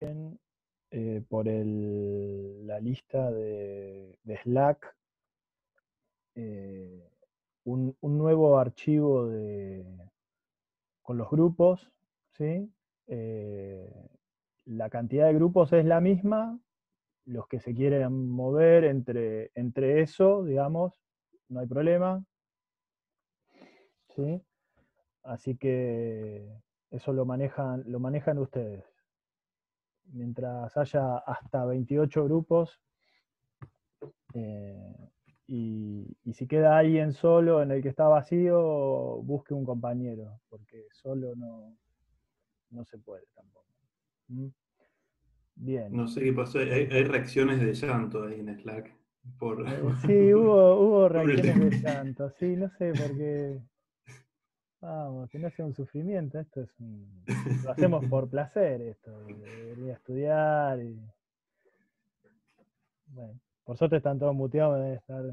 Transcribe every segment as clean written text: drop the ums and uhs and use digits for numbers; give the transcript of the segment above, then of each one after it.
por la lista de Slack un nuevo archivo con los grupos, ¿sí? La cantidad de grupos es la misma, los que se quieren mover entre eso, digamos, no hay problema, ¿sí? Así que eso lo manejan ustedes. Mientras haya hasta 28 grupos, y si queda alguien solo en el que está vacío, busque un compañero, porque solo no se puede tampoco. ¿Mm? Bien. No sé qué pasó, hay reacciones de llanto ahí en Slack. Por, Sí, hubo por el reacciones de tema. llanto, sí, no sé por qué. Vamos, que no sea un sufrimiento, lo hacemos por placer, esto, de venir a estudiar. Bueno, por suerte están todos muteados, deben estar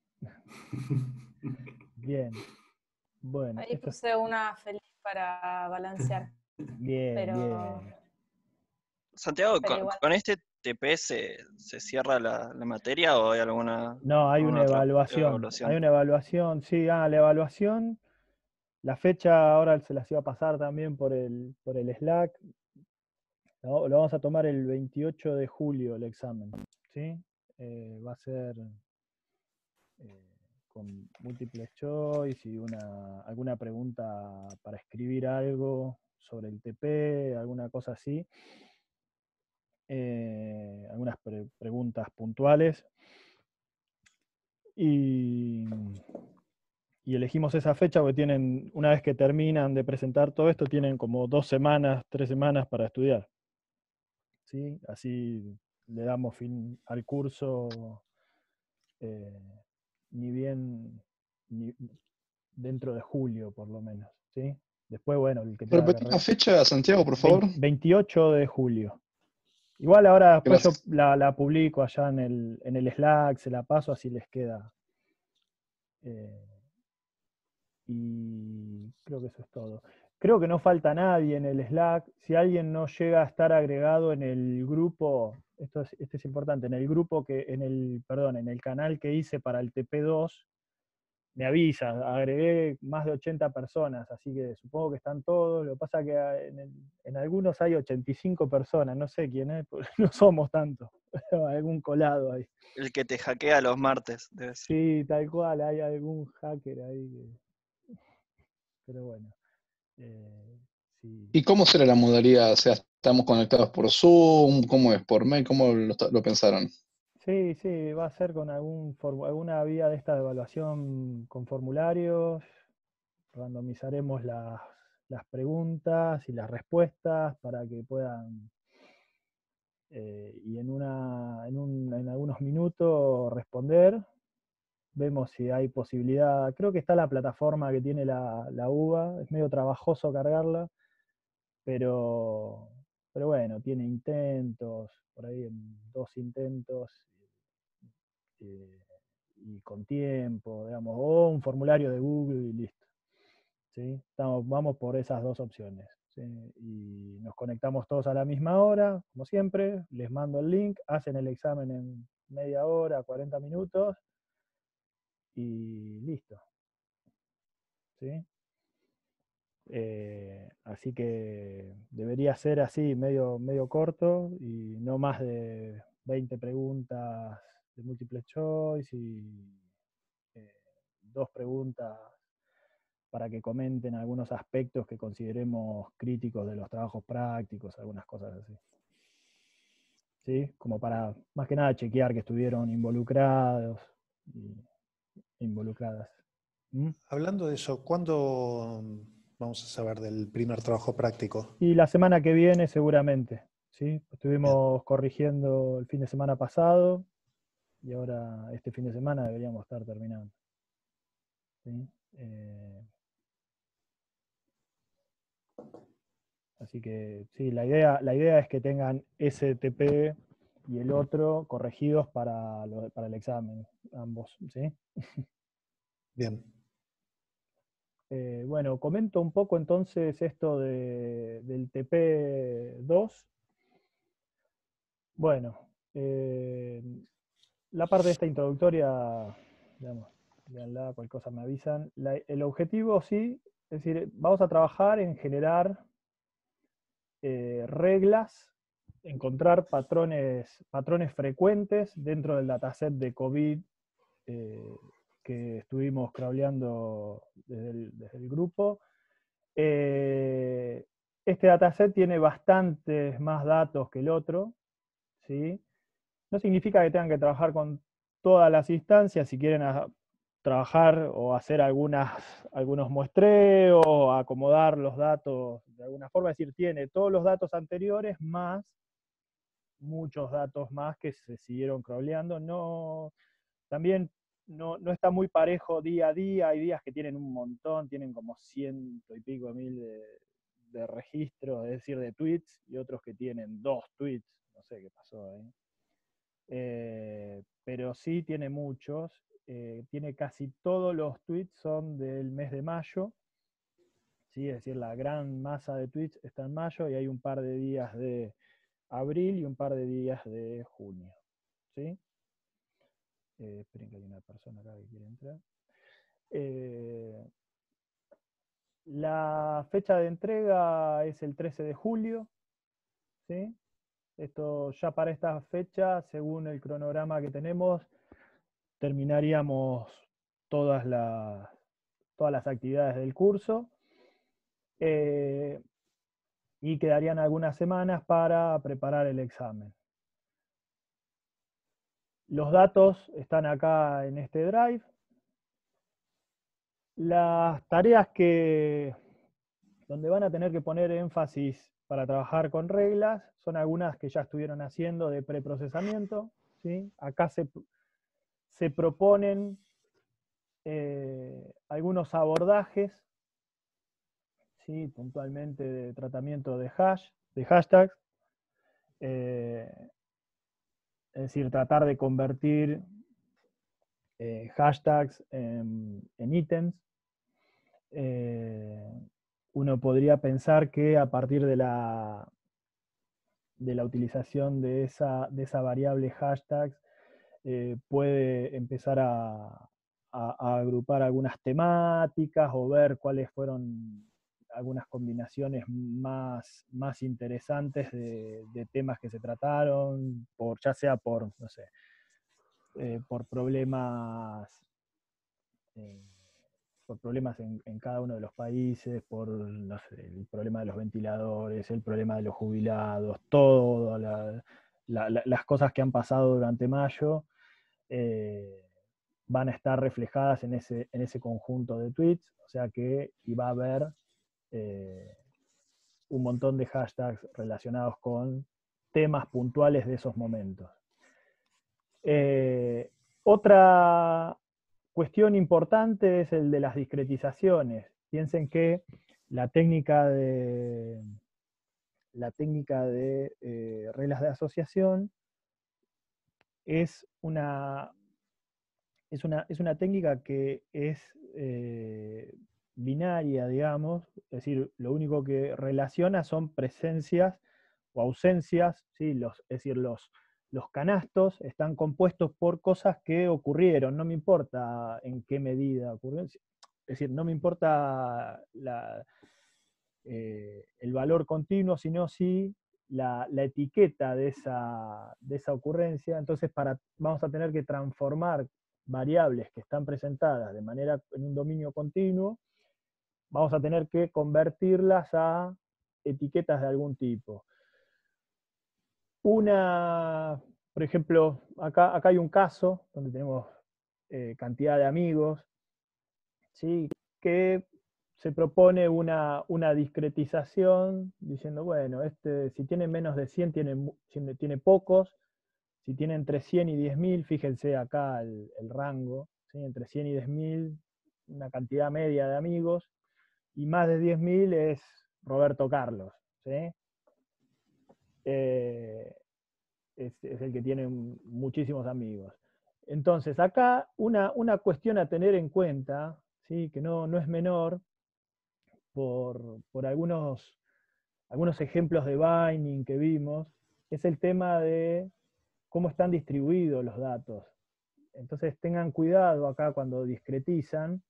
bien. Bueno, Ahí puse una feliz para balancear, bien, pero bien. Santiago, igual. ¿con este TP se cierra la materia o hay alguna No, hay una otra evaluación. Hay evaluación? una evaluación, sí, la evaluación. La fecha ahora se las iba a pasar también por el Slack. Lo vamos a tomar el 28 de julio el examen, ¿sí? Va a ser con múltiples choice y alguna pregunta para escribir algo sobre el TP, alguna cosa así. Algunas preguntas puntuales. Y elegimos esa fecha porque una vez que terminan de presentar todo esto, tienen como 2 semanas, 3 semanas para estudiar, ¿sí? Así le damos fin al curso, ni bien dentro de julio, por lo menos, ¿sí? Después, bueno, el que tenga Repetí la fecha, Santiago, por favor. 28 de julio. Igual ahora después Gracias. yo la publico allá en el Slack, se la paso, así les queda. Y creo que eso es todo. Creo que no falta nadie en el Slack. Si alguien no llega a estar agregado en el grupo, este es importante, en el grupo en el canal que hice para el TP2, me avisa, agregué más de 80 personas, así que supongo que están todos. Lo que pasa es que en algunos hay 85 personas, no sé quién es, porque no somos tantos. Algún colado ahí. El que te hackea los martes, debe ser. Sí, tal cual, hay algún hacker ahí. Pero bueno. Sí. ¿Y cómo será la modalidad? O sea, ¿estamos conectados por Zoom? ¿Cómo es? ¿Por mail? ¿Cómo lo pensaron? Sí, sí, va a ser con alguna vía de esta de evaluación con formularios. Randomizaremos las preguntas y las respuestas para que puedan, y en algunos minutos responder. Vemos si hay posibilidad. Creo que está la plataforma que tiene la UBA, es medio trabajoso cargarla, pero bueno, tiene intentos, por ahí en 2 intentos. Y con tiempo, digamos, o un formulario de Google y listo. ¿Sí? Vamos por esas 2 opciones. ¿Sí? Y nos conectamos todos a la misma hora, como siempre, les mando el link, hacen el examen en media hora, 40 minutos, y listo. ¿Sí? Así que debería ser así, medio corto, y no más de 20 preguntas de múltiple choice y 2 preguntas para que comenten algunos aspectos que consideremos críticos de los trabajos prácticos, algunas cosas así. ¿Sí? Como para, más que nada, chequear que estuvieron involucrados y involucradas. ¿Mm? Hablando de eso, ¿cuándo vamos a saber del primer trabajo práctico? Y la semana que viene seguramente. ¿Sí? Bien. Estuvimos corrigiendo el fin de semana pasado y ahora este fin de semana deberíamos estar terminando. ¿Sí? Así que sí, la idea es que tengan ese TP y el otro corregidos para el examen, ambos, ¿sí? Bien. Bueno, comento un poco entonces esto del TP2. Bueno, la parte de esta introductoria, digamos, véanla, cualquier cosa me avisan. El objetivo, sí, es decir, vamos a trabajar en generar reglas, encontrar patrones frecuentes dentro del dataset de COVID que estuvimos crawleando desde el grupo. Este dataset tiene bastantes más datos que el otro, ¿sí? No significa que tengan que trabajar con todas las instancias. Si quieren trabajar o hacer algunos muestreos, acomodar los datos de alguna forma, es decir, tiene todos los datos anteriores más muchos datos más que se siguieron crawleando. También no está muy parejo día a día. Hay días que tienen un montón, tienen como 100 y pico mil de registros, es decir, de tweets, y otros que tienen 2 tweets, no sé qué pasó ahí. Pero sí tiene muchos, tiene casi todos los tweets son del mes de mayo, ¿sí? Es decir, la gran masa de tweets está en mayo y hay un par de días de abril y un par de días de junio, ¿sí? Esperen que hay una persona acá que quiere entrar. La fecha de entrega es el 13 de julio, ¿sí? Esto ya para esta fecha, según el cronograma que tenemos, terminaríamos todas las actividades del curso y quedarían algunas semanas para preparar el examen. Los datos están acá en este drive. Las tareas donde van a tener que poner énfasis para trabajar con reglas son algunas que ya estuvieron haciendo de preprocesamiento, ¿sí? Acá se proponen algunos abordajes, ¿sí? Puntualmente de tratamiento de hashtags, es decir, tratar de convertir hashtags en ítems. Uno podría pensar que a partir de la utilización de esa variable hashtags puede empezar a agrupar algunas temáticas o ver cuáles fueron algunas combinaciones más interesantes de temas que se trataron, ya sea por, no sé, por problemas en cada uno de los países, por, no sé, el problema de los ventiladores, el problema de los jubilados, todas las cosas que han pasado durante mayo van a estar reflejadas en ese conjunto de tweets, o sea que va a haber un montón de hashtags relacionados con temas puntuales de esos momentos. Otra cuestión importante es el de las discretizaciones. Piensen que la técnica de reglas de asociación es una técnica que es binaria, digamos, es decir, lo único que relaciona son presencias o ausencias, ¿sí? Es decir, los canastos están compuestos por cosas que ocurrieron, no me importa en qué medida ocurrió, es decir, no me importa el valor continuo, sino sí la etiqueta de esa ocurrencia. Entonces vamos a tener que transformar variables que están presentadas de manera en un dominio continuo, vamos a tener que convertirlas a etiquetas de algún tipo. Por ejemplo, acá hay un caso donde tenemos cantidad de amigos, ¿sí? Que se propone una discretización diciendo, bueno, si tiene menos de 100 tiene pocos, si tiene entre 100 y 10.000, fíjense acá el rango, ¿sí? Entre 100 y 10.000, una cantidad media de amigos, y más de 10.000 es Roberto Carlos, ¿sí? Es el que tiene muchísimos amigos. Entonces, acá una cuestión a tener en cuenta, ¿sí? Que no es menor, por algunos ejemplos de binding que vimos, es el tema de cómo están distribuidos los datos. Entonces tengan cuidado acá cuando discretizan.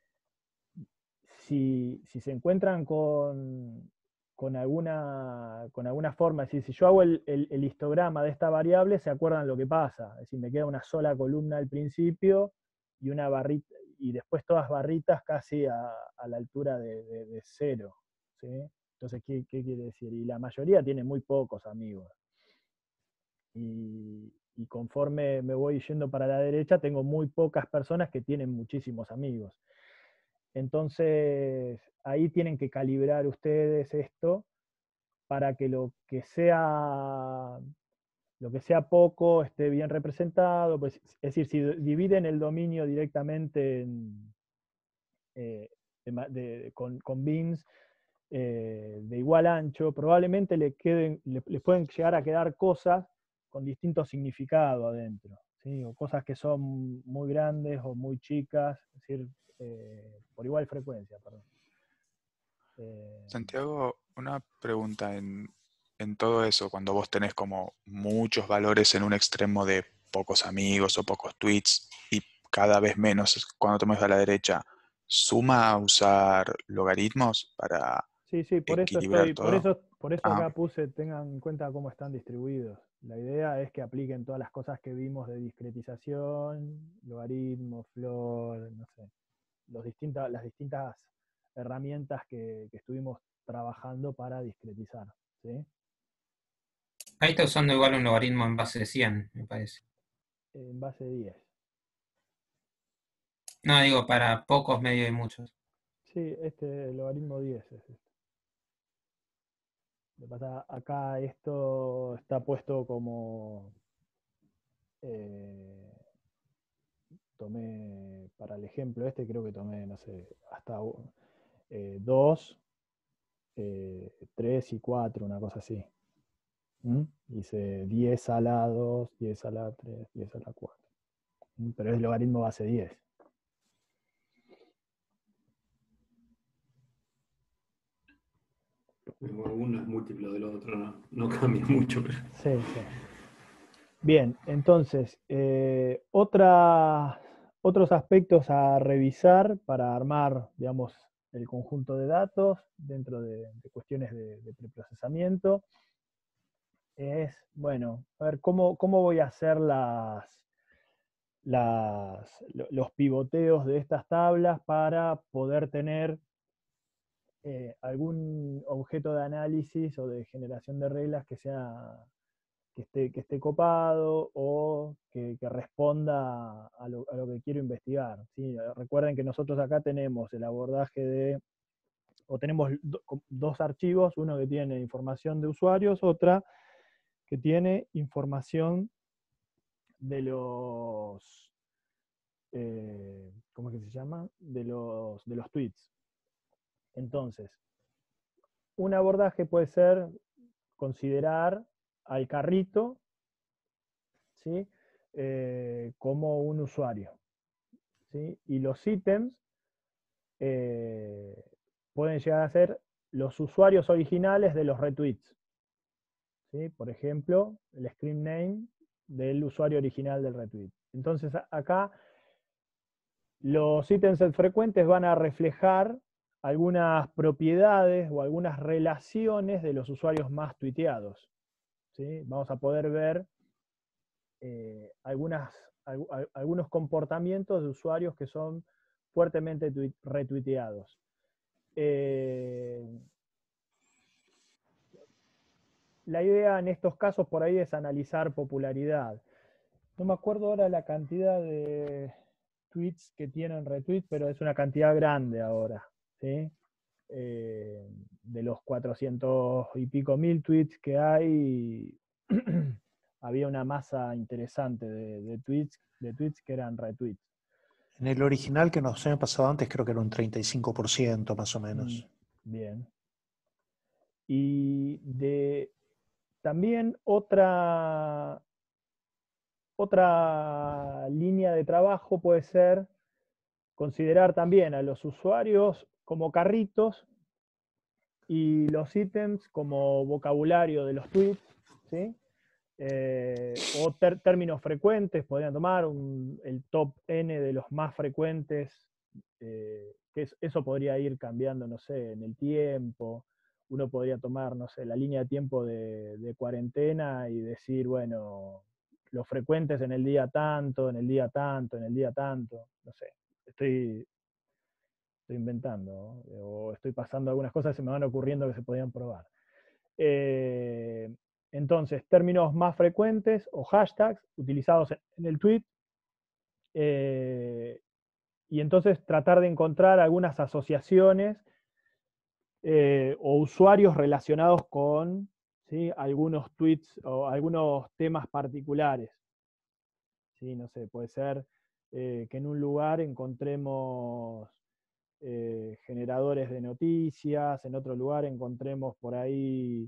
Si se encuentran con alguna forma, es decir, si yo hago el histograma de esta variable, se acuerdan lo que pasa. Es decir, me queda una sola columna al principio y una barrita, y después todas barritas casi a la altura de 0. ¿Sí? Entonces, ¿qué quiere decir? Y la mayoría tiene muy pocos amigos. Y conforme me voy yendo para la derecha, tengo muy pocas personas que tienen muchísimos amigos. Entonces, ahí tienen que calibrar ustedes esto para que lo que sea poco esté bien representado. Pues, es decir, si dividen el dominio directamente con bins de igual ancho, probablemente les pueden llegar a quedar cosas con distinto significado adentro, ¿sí? O cosas que son muy grandes o muy chicas, es decir, por igual frecuencia, perdón. Santiago, una pregunta en todo eso, cuando vos tenés como muchos valores en un extremo de pocos amigos o pocos tweets y cada vez menos cuando te mueves a la derecha, ¿suma usar logaritmos para Sí, por eso equilibrar todo? por eso Ah, acá puse, tengan en cuenta cómo están distribuidos. La idea es que apliquen todas las cosas que vimos de discretización, logaritmo, flor, no sé, las distintas herramientas que estuvimos trabajando para discretizar, ¿sí? Ahí está usando igual un logaritmo en base de 100, me parece. En base 10. No, digo, para pocos, medio y muchos. Sí, el logaritmo 10 es este. Lo que pasa, acá esto está puesto como... tomé, para el ejemplo este, creo que tomé, no sé, hasta 2, 3 y 4, una cosa así. Hice 10 a la 2, 10 a la 3, 10 a la 4. Pero es logaritmo base 10. Uno es múltiplo del otro, no cambia mucho. Pero... Sí. Bien, entonces, otros aspectos a revisar para armar, digamos, el conjunto de datos dentro de cuestiones de preprocesamiento es, bueno, a ver, ¿cómo voy a hacer los pivoteos de estas tablas para poder tener algún objeto de análisis o de generación de reglas que esté copado o que responda a lo que quiero investigar, ¿sí? Recuerden que nosotros acá tenemos el abordaje tenemos dos archivos, uno que tiene información de usuarios, otra que tiene información de los, ¿cómo es que se llama? De los tweets. Entonces, un abordaje puede ser considerar al carrito, ¿sí? Como un usuario, ¿sí? Y los ítems pueden llegar a ser los usuarios originales de los retweets, ¿sí? Por ejemplo, el screen name del usuario original del retweet. Entonces acá los ítems frecuentes van a reflejar algunas propiedades o algunas relaciones de los usuarios más tuiteados, ¿sí? Vamos a poder ver algunos comportamientos de usuarios que son fuertemente retuiteados. La idea en estos casos por ahí es analizar popularidad. No me acuerdo ahora la cantidad de tweets que tienen retweet, pero es una cantidad grande ahora, ¿sí? De los 400 y pico mil tweets que hay, había una masa interesante de tweets que eran retweets. En el original que nos había pasado antes creo que era un 35% más o menos. Bien. Y también otra línea de trabajo puede ser considerar también a los usuarios como carritos y los ítems como vocabulario de los tweets, ¿sí? O términos frecuentes, podrían tomar el top N de los más frecuentes, eso podría ir cambiando, no sé, en el tiempo. Uno podría tomar, no sé, la línea de tiempo de cuarentena y decir, bueno, los frecuentes en el día tanto, en el día tanto, en el día tanto, no sé, estoy inventando, ¿no? O estoy pasando algunas cosas que se me van ocurriendo que se podían probar. Entonces, términos más frecuentes o hashtags utilizados en el tweet, y entonces tratar de encontrar algunas asociaciones o usuarios relacionados con, ¿sí?, algunos tweets o algunos temas particulares. ¿Sí? No sé, puede ser que en un lugar encontremos generadores de noticias, en otro lugar encontremos por ahí,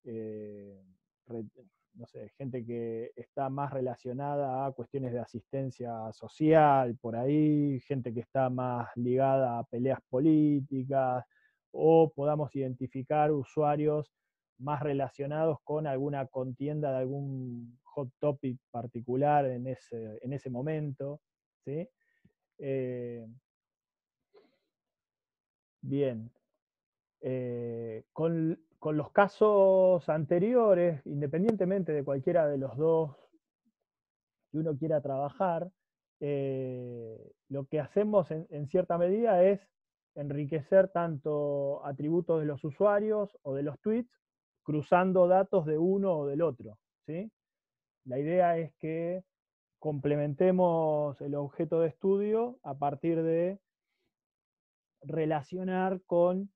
no sé, gente que está más relacionada a cuestiones de asistencia social, por ahí, gente que está más ligada a peleas políticas, o podamos identificar usuarios más relacionados con alguna contienda de algún hot topic particular en ese momento, ¿sí? Bien. Con los casos anteriores, independientemente de cualquiera de los dos que uno quiera trabajar, lo que hacemos en cierta medida es enriquecer tanto atributos de los usuarios o de los tweets, cruzando datos de uno o del otro, ¿sí? La idea es que complementemos el objeto de estudio a partir de relacionar con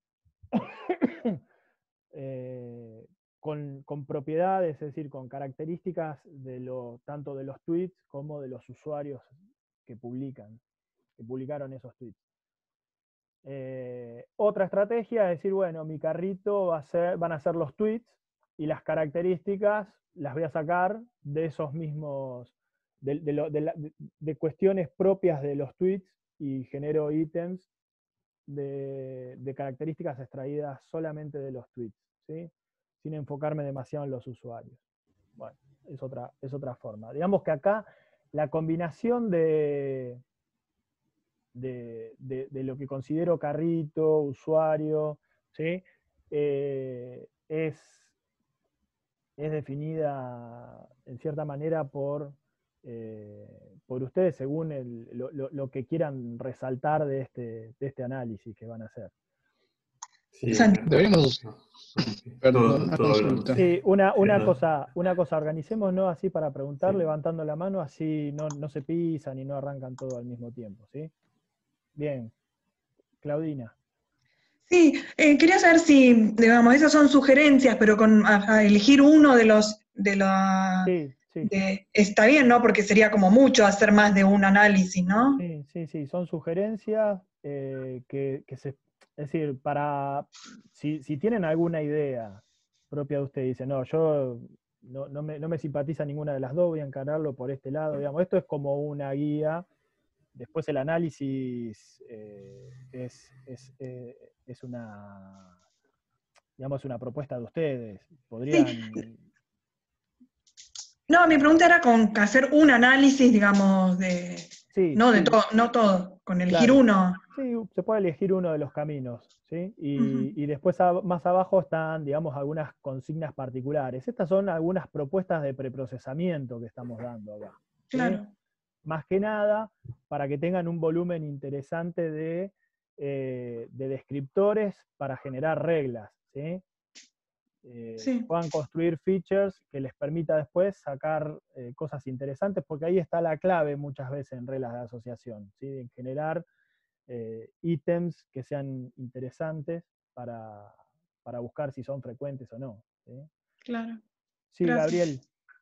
con propiedades, es decir, con características tanto de los tweets como de los usuarios que publicaron esos tweets. Otra estrategia es decir, bueno, mi carrito van a ser los tweets y las características las voy a sacar de esos mismos, de cuestiones propias de los tweets y genero ítems de características extraídas solamente de los tweets, ¿sí? Sin enfocarme demasiado en los usuarios. Bueno, es otra forma. Digamos que acá la combinación de lo que considero carrito, usuario, ¿sí? Es definida en cierta manera por ustedes según lo que quieran resaltar de este análisis que van a hacer. Sí, Deberíamos. Perdón, una todo consulta. Sí, una Perdón. cosa, organicémonos así para preguntar, Sí. levantando la mano, así no se pisan y no arrancan todo al mismo tiempo, ¿sí? Bien. Claudina. Sí, quería saber si, digamos, esas son sugerencias, pero a elegir uno de los, Sí. está bien, ¿no? Porque sería como mucho hacer más de un análisis, ¿no? Sí, son sugerencias es decir, si tienen alguna idea propia de usted, dice, no, yo no me simpatiza ninguna de las dos, voy a encararlo por este lado, digamos, esto es como una guía. Después el análisis es una, digamos, una propuesta de ustedes. Podrían... Sí. No, mi pregunta era con hacer un análisis, digamos, no de todo, no todo, con elegir uno. Sí, se puede elegir uno de los caminos, ¿sí? Y después más abajo están, digamos, algunas consignas particulares. Estas son algunas propuestas de preprocesamiento que estamos dando acá, ¿sí? Claro. Más que nada, para que tengan un volumen interesante de descriptores para generar reglas, ¿sí? Puedan construir features que les permita después sacar cosas interesantes, porque ahí está la clave muchas veces en reglas de asociación, ¿sí? En generar ítems que sean interesantes para buscar si son frecuentes o no, ¿sí? Claro. Sí, Gracias. Gabriel.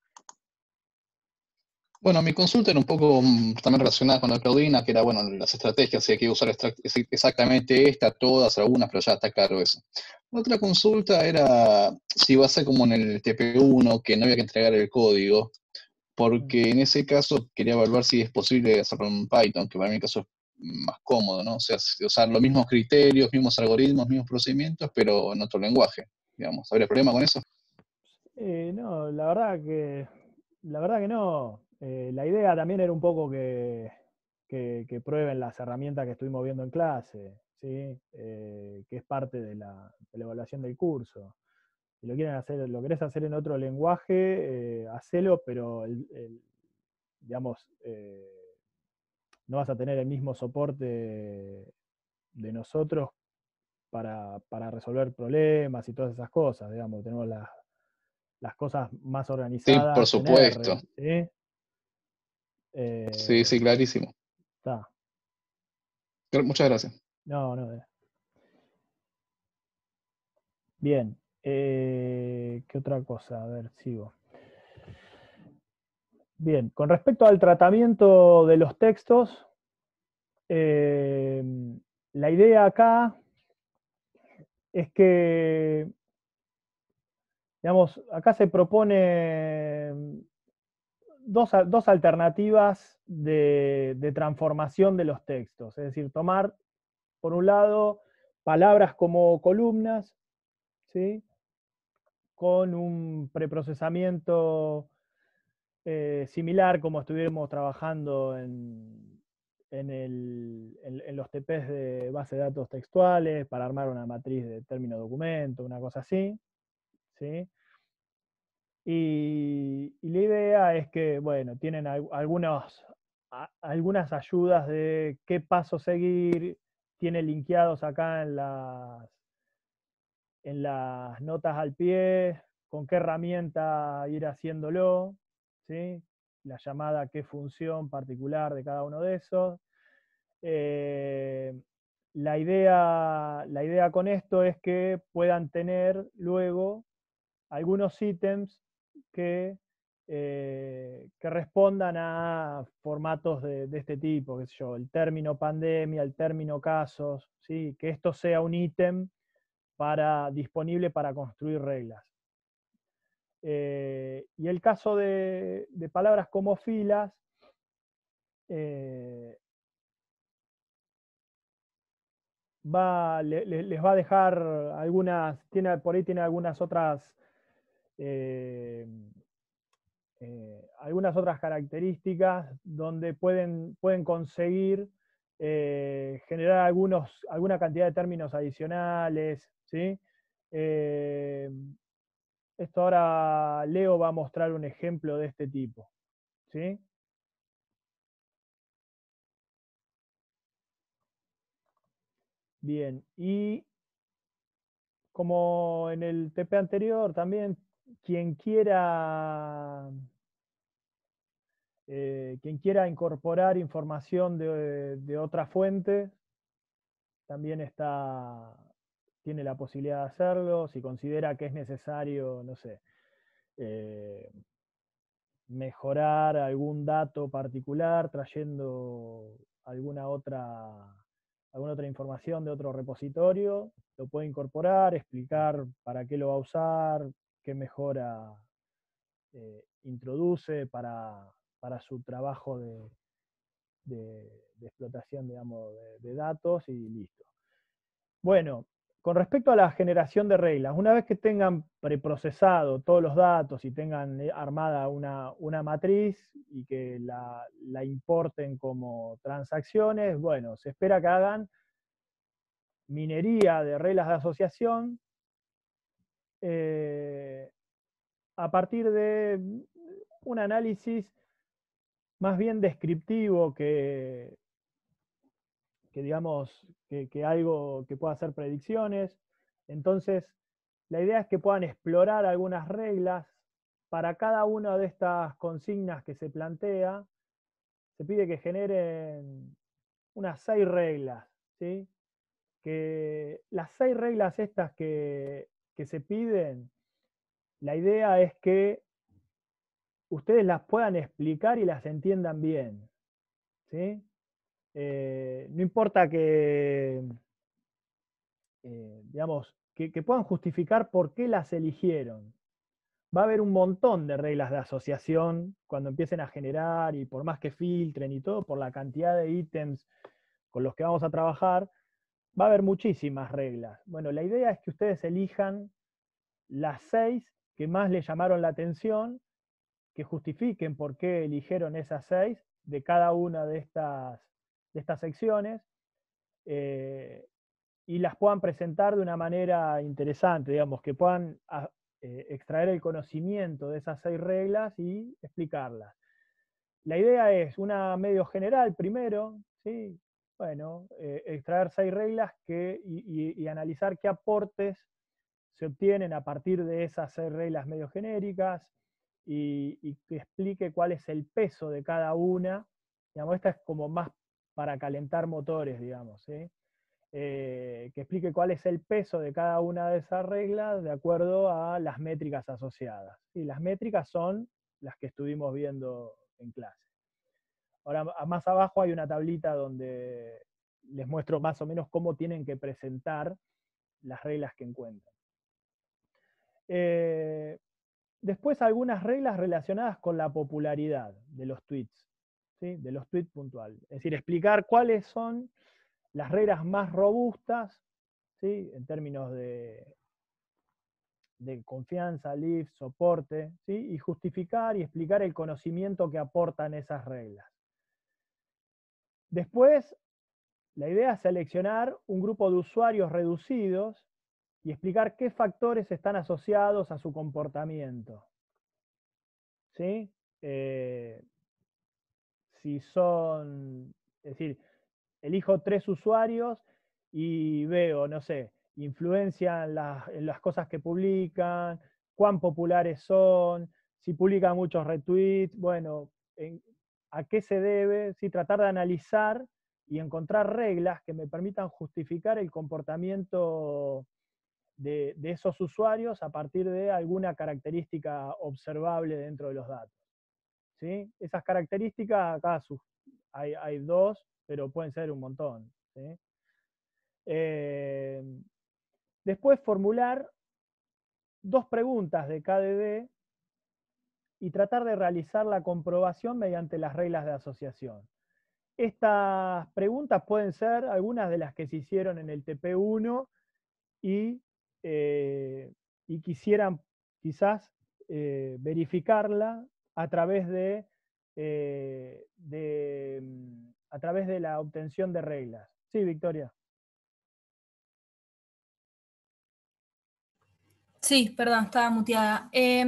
Bueno, mi consulta era un poco también relacionada con la de Claudina, que era, bueno, las estrategias, si hay que usar exactamente todas, algunas, pero ya está claro eso. Otra consulta era si va a ser como en el TP1, que no había que entregar el código, porque en ese caso quería evaluar si es posible hacerlo en Python, que para mi caso es más cómodo, ¿no? O sea, usar los mismos criterios, mismos algoritmos, mismos procedimientos, pero en otro lenguaje, digamos. ¿Habría problema con eso? No, la verdad que no. La idea también era un poco que prueben las herramientas que estuvimos viendo en clase, ¿sí? Que es parte de la evaluación del curso. Si lo querés hacer en otro lenguaje, hacelo, pero digamos, no vas a tener el mismo soporte de nosotros para resolver problemas y todas esas cosas, digamos, tenemos las cosas más Sí, por organizadas en supuesto. R, Sí, sí, ¿sí? clarísimo. Está. Muchas gracias. No. Bien. ¿Qué otra cosa? A ver, sigo. Bien, con respecto al tratamiento de los textos, la idea acá es que, digamos, acá se propone dos alternativas de transformación de los textos, es decir, tomar, por un lado, palabras como columnas, ¿sí? Con un preprocesamiento similar como estuviéramos trabajando en los TPs de base de datos textuales para armar una matriz de término documento, una cosa así, ¿sí? Y la idea es que, bueno, tienen algunas ayudas de qué paso seguir, tiene linkeados acá en las notas al pie, con qué herramienta ir haciéndolo, ¿sí? La llamada qué función particular de cada uno de esos. La idea con esto es que puedan tener luego algunos ítems que respondan a formatos de este tipo, qué sé yo, el término pandemia, el término casos, ¿sí? Que esto sea un ítem disponible para construir reglas. Y el caso de palabras como filas, les va a dejar por ahí tiene algunas otras características donde pueden conseguir generar alguna cantidad de términos adicionales, ¿sí? Esto ahora Leo va a mostrar un ejemplo de este tipo, ¿sí? Bien, y como en el TP anterior, también quien quiera incorporar información de otra fuente, también tiene la posibilidad de hacerlo, si considera que es necesario, no sé, mejorar algún dato particular trayendo alguna otra información de otro repositorio, lo puede incorporar, explicar para qué lo va a usar, qué mejora introduce para su trabajo de explotación, digamos, de datos y listo. Bueno, con respecto a la generación de reglas, una vez que tengan preprocesado todos los datos y tengan armada una matriz y que la importen como transacciones, bueno, se espera que hagan minería de reglas de asociación a partir de un análisis más bien descriptivo que digamos, que algo que pueda hacer predicciones. Entonces, la idea es que puedan explorar algunas reglas para cada una de estas consignas que se plantea. Se pide que generen unas 6 reglas, ¿sí? Que las 6 reglas estas que se piden, la idea es que ustedes las puedan explicar y las entiendan bien, ¿sí? No importa que, digamos, que puedan justificar por qué las eligieron. Va a haber un montón de reglas de asociación cuando empiecen a generar y por más que filtren y todo, por la cantidad de ítems con los que vamos a trabajar, va a haber muchísimas reglas. Bueno, la idea es que ustedes elijan las 6 que más le llamaron la atención, que justifiquen por qué eligieron esas 6 de cada una de estas secciones, y las puedan presentar de una manera interesante, digamos, que puedan extraer el conocimiento de esas 6 reglas y explicarlas. La idea es una medio general primero, ¿sí? Bueno, extraer 6 reglas y analizar qué aportes se obtienen a partir de esas 6 reglas medio genéricas, y que explique cuál es el peso de cada una. Digamos, esta es como más para calentar motores, digamos, ¿sí? Que explique cuál es el peso de cada una de esas reglas de acuerdo a las métricas asociadas. Y las métricas son las que estuvimos viendo en clase. Ahora, más abajo hay una tablita donde les muestro más o menos cómo tienen que presentar las reglas que encuentran. Después algunas reglas relacionadas con la popularidad de los tweets, ¿sí? De los tweets puntuales. Es decir, explicar cuáles son las reglas más robustas, ¿sí? En términos de confianza, lift, soporte, ¿sí? Y justificar y explicar el conocimiento que aportan esas reglas. Después, la idea es seleccionar un grupo de usuarios reducidos y explicar qué factores están asociados a su comportamiento. ¿Sí? Si son, es decir, elijo 3 usuarios y veo, no sé, influencia en las cosas que publican, cuán populares son, si publican muchos retweets, bueno, a qué se debe, ¿sí? Tratar de analizar y encontrar reglas que me permitan justificar el comportamiento de esos usuarios a partir de alguna característica observable dentro de los datos. ¿Sí? Esas características, acá hay 2, pero pueden ser un montón. ¿Sí? Después formular 2 preguntas de KDD y tratar de realizar la comprobación mediante las reglas de asociación. Estas preguntas pueden ser algunas de las que se hicieron en el TP1 y quisieran quizás verificarla a través de la obtención de reglas. Sí, Victoria. Sí, perdón, estaba muteada.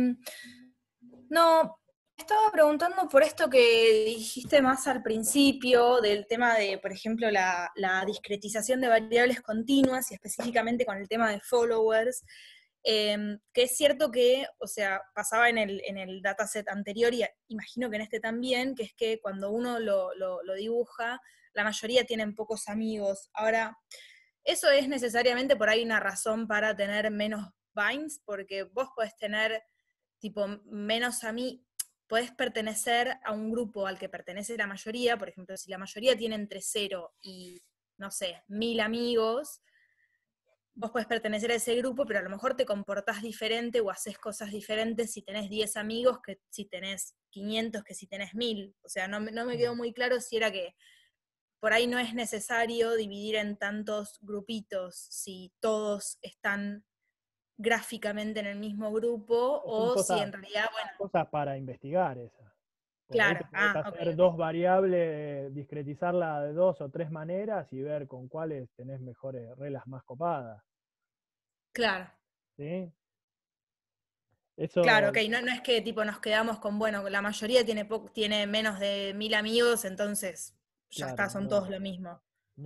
No, estaba preguntando por esto que dijiste más al principio, del tema de, por ejemplo, la discretización de variables continuas y específicamente con el tema de followers, que es cierto que, o sea, pasaba en el dataset anterior y imagino que en este también, que es que cuando uno lo dibuja, la mayoría tienen pocos amigos. Ahora, eso es necesariamente por ahí una razón para tener menos binds, porque vos podés tener tipo menos podés pertenecer a un grupo al que pertenece la mayoría. Por ejemplo, si la mayoría tiene entre 0 y, no sé, 1000 amigos, vos podés pertenecer a ese grupo, pero a lo mejor te comportás diferente o haces cosas diferentes si tenés 10 amigos que si tenés 500, que si tenés 1000. O sea, no me quedó muy claro si era que por ahí no es necesario dividir en tantos grupitos si todos están gráficamente en el mismo grupo, o si en realidad, bueno... Cosas para investigar esas. Claro, hacer 2 variables, discretizarla de 2 o 3 maneras y ver con cuáles tenés mejores reglas más copadas. Claro. ¿Sí? Eso... Claro, ok, no es que tipo nos quedamos con, bueno, la mayoría tiene menos de 1000 amigos, entonces ya claro, está, son todos lo mismo.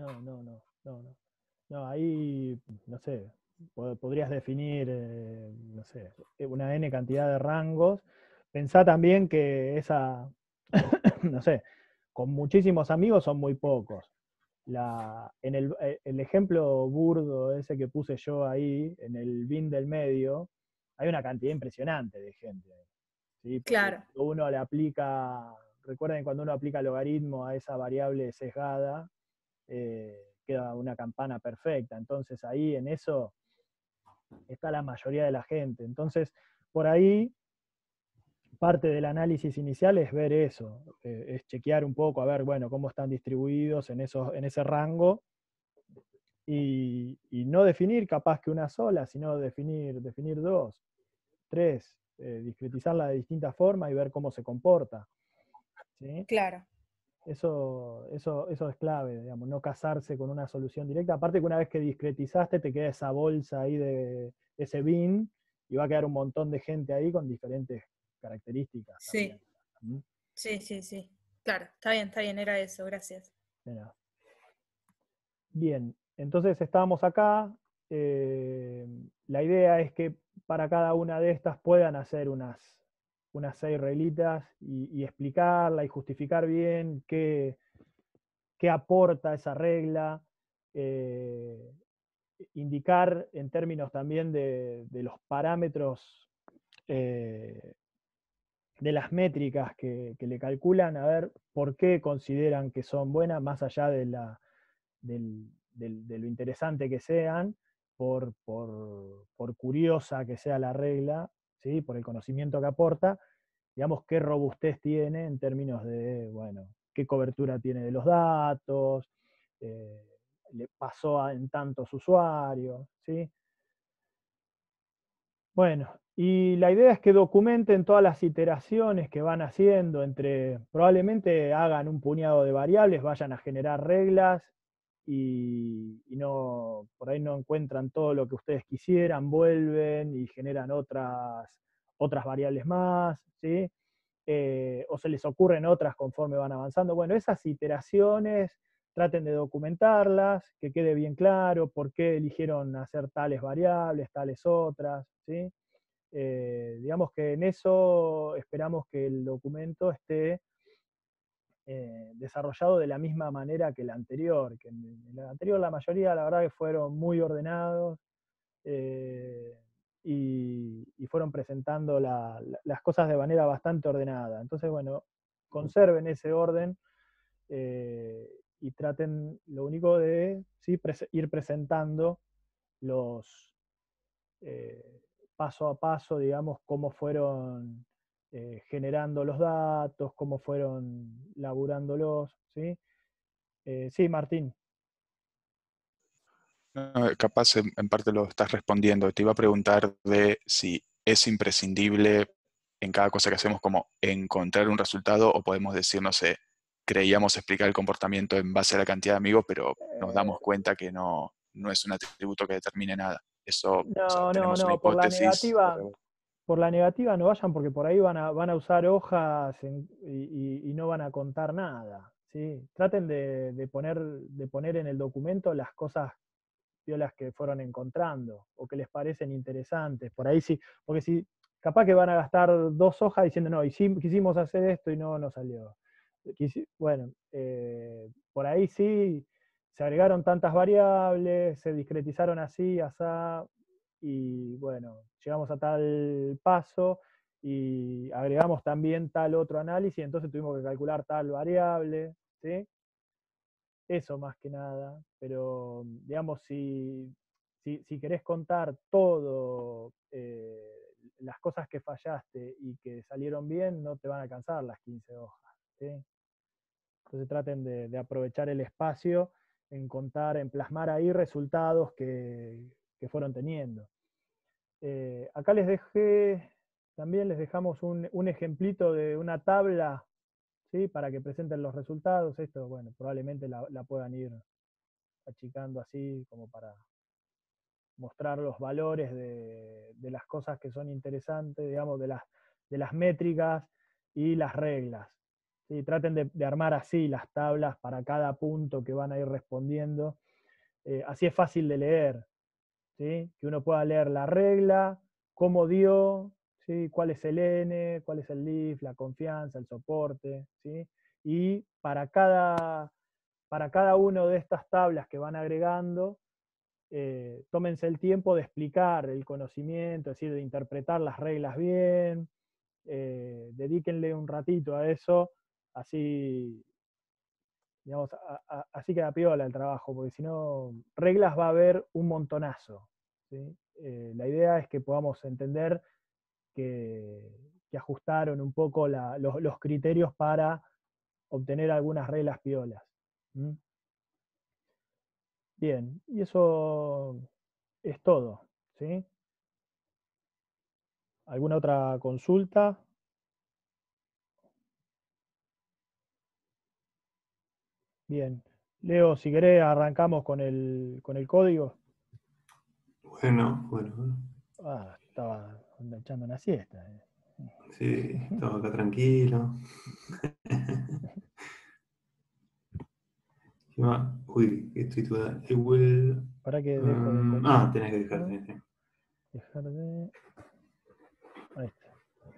No, ahí, no sé, podrías definir, no sé, una N cantidad de rangos. Pensá también que esa, no sé, con muchísimos amigos son muy pocos. En el ejemplo burdo ese que puse yo ahí, en el bin del medio, hay una cantidad impresionante de gente. ¿Sí? Claro. Uno le aplica, recuerden cuando uno aplica logaritmo a esa variable sesgada, queda una campana perfecta. Entonces ahí en eso está la mayoría de la gente. Entonces, por ahí, parte del análisis inicial es ver eso, es chequear un poco, a ver, bueno, cómo están distribuidos en ese rango, y no definir capaz que una sola, sino definir 2. 3, discretizarla de distintas formas y ver cómo se comporta. ¿Sí? Claro. Eso es clave, digamos, no casarse con una solución directa. Aparte que una vez que discretizaste, te queda esa bolsa ahí de ese bin, y va a quedar un montón de gente ahí con diferentes características. Sí. También. Sí. Claro, está bien, era eso, gracias. Mira. Bien, entonces estábamos acá. La idea es que para cada una de estas puedan hacer unas 6 reglitas y explicarla y justificar bien qué aporta esa regla, indicar en términos también de los parámetros, de las métricas que le calculan, a ver por qué consideran que son buenas, más allá de lo interesante que sean, por curiosa que sea la regla, ¿sí? Por el conocimiento que aporta, digamos, qué robustez tiene en términos de, bueno, qué cobertura tiene de los datos, le pasó en tantos usuarios, ¿sí? Bueno, y la idea es que documenten todas las iteraciones que van haciendo probablemente hagan un puñado de variables, vayan a generar reglas y no, por ahí no encuentran todo lo que ustedes quisieran, vuelven y generan otras variables más, ¿sí? O se les ocurren otras conforme van avanzando. Bueno, esas iteraciones traten de documentarlas, que quede bien claro por qué eligieron hacer tales variables, tales otras, ¿sí? Digamos que en eso esperamos que el documento esté desarrollado de la misma manera que el anterior, que en el anterior la mayoría la verdad que fueron muy ordenados, y fueron presentando las cosas de manera bastante ordenada. Entonces, bueno, conserven ese orden, y traten lo único de, ¿sí?, ir presentando los paso a paso, digamos, cómo fueron generando los datos, cómo fueron laburándolos, ¿sí? Sí, Martín. No, capaz en parte lo estás respondiendo. Te iba a preguntar de si es imprescindible en cada cosa que hacemos como encontrar un resultado, o podemos decir, no sé, creíamos explicar el comportamiento en base a la cantidad de amigos, pero nos damos cuenta que no es un atributo que determine nada. Eso, o sea, tenemos una No, por la hipótesis. negativa no vayan, porque por ahí van a usar hojas y no van a contar nada, ¿sí? Traten de poner en el documento las cosas piolas que fueron encontrando o que les parecen interesantes. Por ahí sí, porque si capaz que van a gastar 2 hojas diciendo, no, quisimos hacer esto y no salió. Bueno, por ahí sí se agregaron tantas variables, se discretizaron así, asá, y bueno, llegamos a tal paso y agregamos también tal otro análisis, entonces tuvimos que calcular tal variable, ¿sí? Eso más que nada, pero digamos, si querés contar todo, las cosas que fallaste y que salieron bien, no te van a alcanzar las 15 hojas, ¿sí? Entonces traten de aprovechar el espacio en contar, en plasmar ahí resultados que fueron teniendo. Acá también les dejamos un ejemplito de una tabla, ¿sí?, para que presenten los resultados. Esto, bueno, probablemente la puedan ir achicando así como para mostrar los valores de las cosas que son interesantes, digamos, de las métricas y las reglas. ¿Sí? Traten de armar así las tablas para cada punto que van a ir respondiendo. Así es fácil de leer, ¿sí? Que uno pueda leer la regla, cómo dio, ¿sí?, cuál es el N, cuál es el LIF, la confianza, el soporte, ¿sí? Y para cada una de estas tablas que van agregando, tómense el tiempo de explicar el conocimiento, es decir, de interpretar las reglas bien, dedíquenle un ratito a eso, así, digamos, así queda piola el trabajo, porque si no, reglas va a haber un montonazo, ¿sí? La idea es que podamos entender que ajustaron un poco los criterios para obtener algunas reglas piolas. ¿Mm? Bien, y eso es todo, ¿sí? ¿Alguna otra consulta? Bien. Leo, si querés arrancamos con el código. Bueno. Estaba echando una siesta. Sí, estaba acá tranquilo. Uy, estoy toda. ¿Para qué dejo de copiar? Tenés que dejar. Dejar de... Ahí está.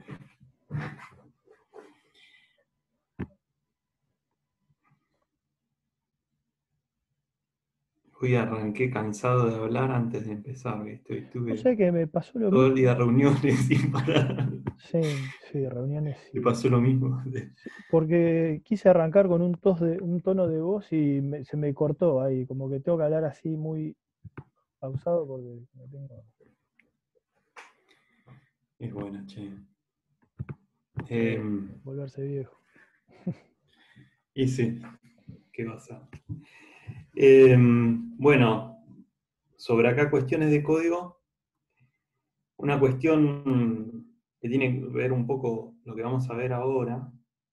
Hoy arranqué cansado de hablar antes de empezar, ¿viste? No sé qué me pasó lo todo mismo. el día reuniones sin parar. Sí, reuniones. Me pasó lo mismo. Sí, porque quise arrancar con un tono de voz y se me cortó ahí, como que tengo que hablar así muy pausado porque no tengo... Es bueno, che. Volverse viejo. Y sí, ¿qué pasa? Bueno, sobre acá cuestiones de código, una cuestión que tiene que ver un poco lo que vamos a ver ahora,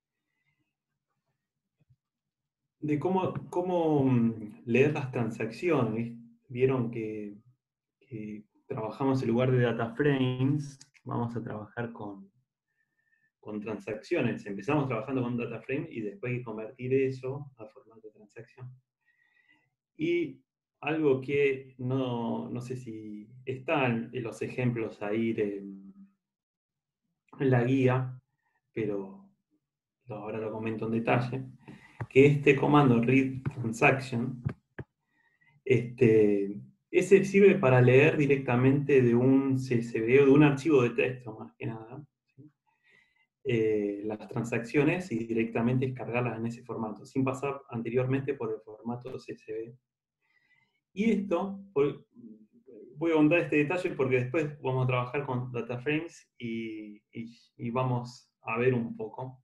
de cómo leer las transacciones. Vieron que trabajamos en lugar de data frames, vamos a trabajar con transacciones. Empezamos trabajando con data frame y después hay que convertir eso a formato de transacción. Y algo que no sé si están en los ejemplos ahí en la guía, pero ahora lo comento en detalle, que este comando read transaction, ese sirve para leer directamente de un CSV o de un archivo de texto, más que nada, las transacciones y directamente descargarlas en ese formato, sin pasar anteriormente por el formato CSV. Y esto, voy a ahondar este detalle porque después vamos a trabajar con data frames y vamos a ver un poco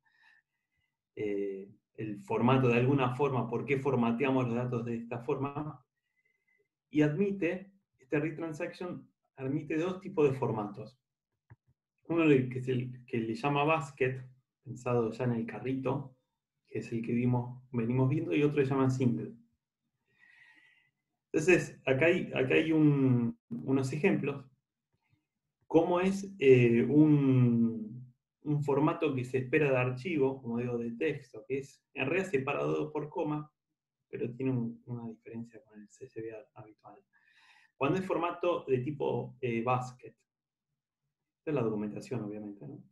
el formato de alguna forma, por qué formateamos los datos de esta forma. Y este read transaction admite dos tipos de formatos. Uno que es el que le llama basket, pensado ya en el carrito, que es el que venimos viendo, y otro que se llama single. Entonces, acá hay unos ejemplos. ¿Cómo es un formato que se espera de archivo, como digo, de texto, que es en realidad separado por coma, pero tiene una diferencia con el CSV habitual? Cuando es formato de tipo basket, esta es la documentación, obviamente, ¿no?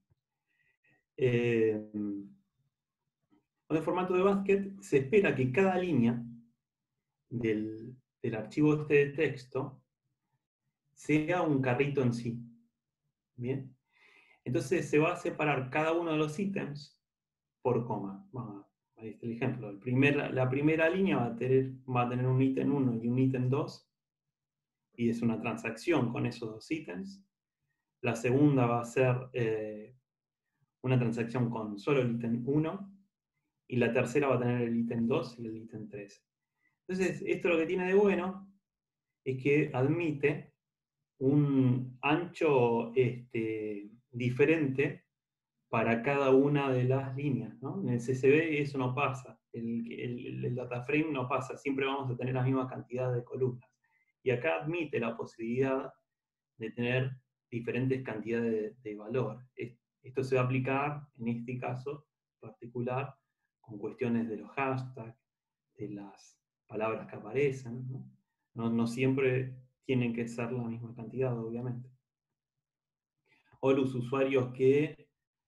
Cuando es formato de basket, se espera que cada línea del archivo de texto sea un carrito en sí. ¿Bien? Entonces se va a separar cada uno de los ítems por coma. Ahí está el ejemplo. La primera línea va a tener un ítem 1 y un ítem 2, y es una transacción con esos dos ítems. La segunda va a ser una transacción con solo el ítem 1, y la tercera va a tener el ítem 2 y el ítem 3. Entonces, esto lo que tiene de bueno es que admite un ancho diferente para cada una de las líneas, ¿no? En el CSV eso no pasa, el data frame no pasa, siempre vamos a tener la misma cantidad de columnas. Y acá admite la posibilidad de tener diferentes cantidades de valor. Esto se va a aplicar, en este caso particular, con cuestiones de los hashtags, de las palabras que aparecen, ¿no? No siempre tienen que ser la misma cantidad, obviamente. O los usuarios que...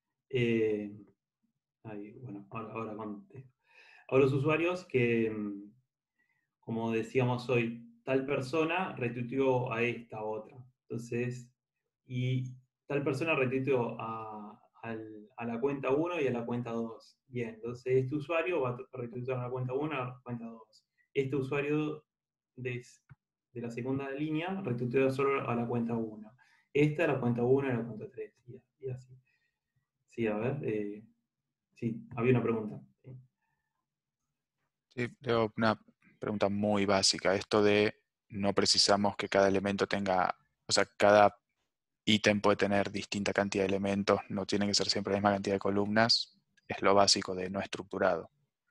bueno, ahora contesto. O los usuarios que, como decíamos hoy, tal persona retuiteó a esta otra. Entonces, y tal persona retuiteó a la cuenta 1 y a la cuenta 2. Bien, entonces este usuario va a retuitear a la cuenta 1 y a la cuenta 2. Este usuario de la segunda línea retuiteó solo a la cuenta 1. Esta a la cuenta 1 y a la cuenta 3. Y así. Sí, a ver. Sí, había una pregunta. Sí, Leo, una pregunta muy básica. Esto de no precisamos que cada elemento tenga, o sea, cada ítem puede tener distinta cantidad de elementos, no tiene que ser siempre la misma cantidad de columnas, es lo básico de no estructurado.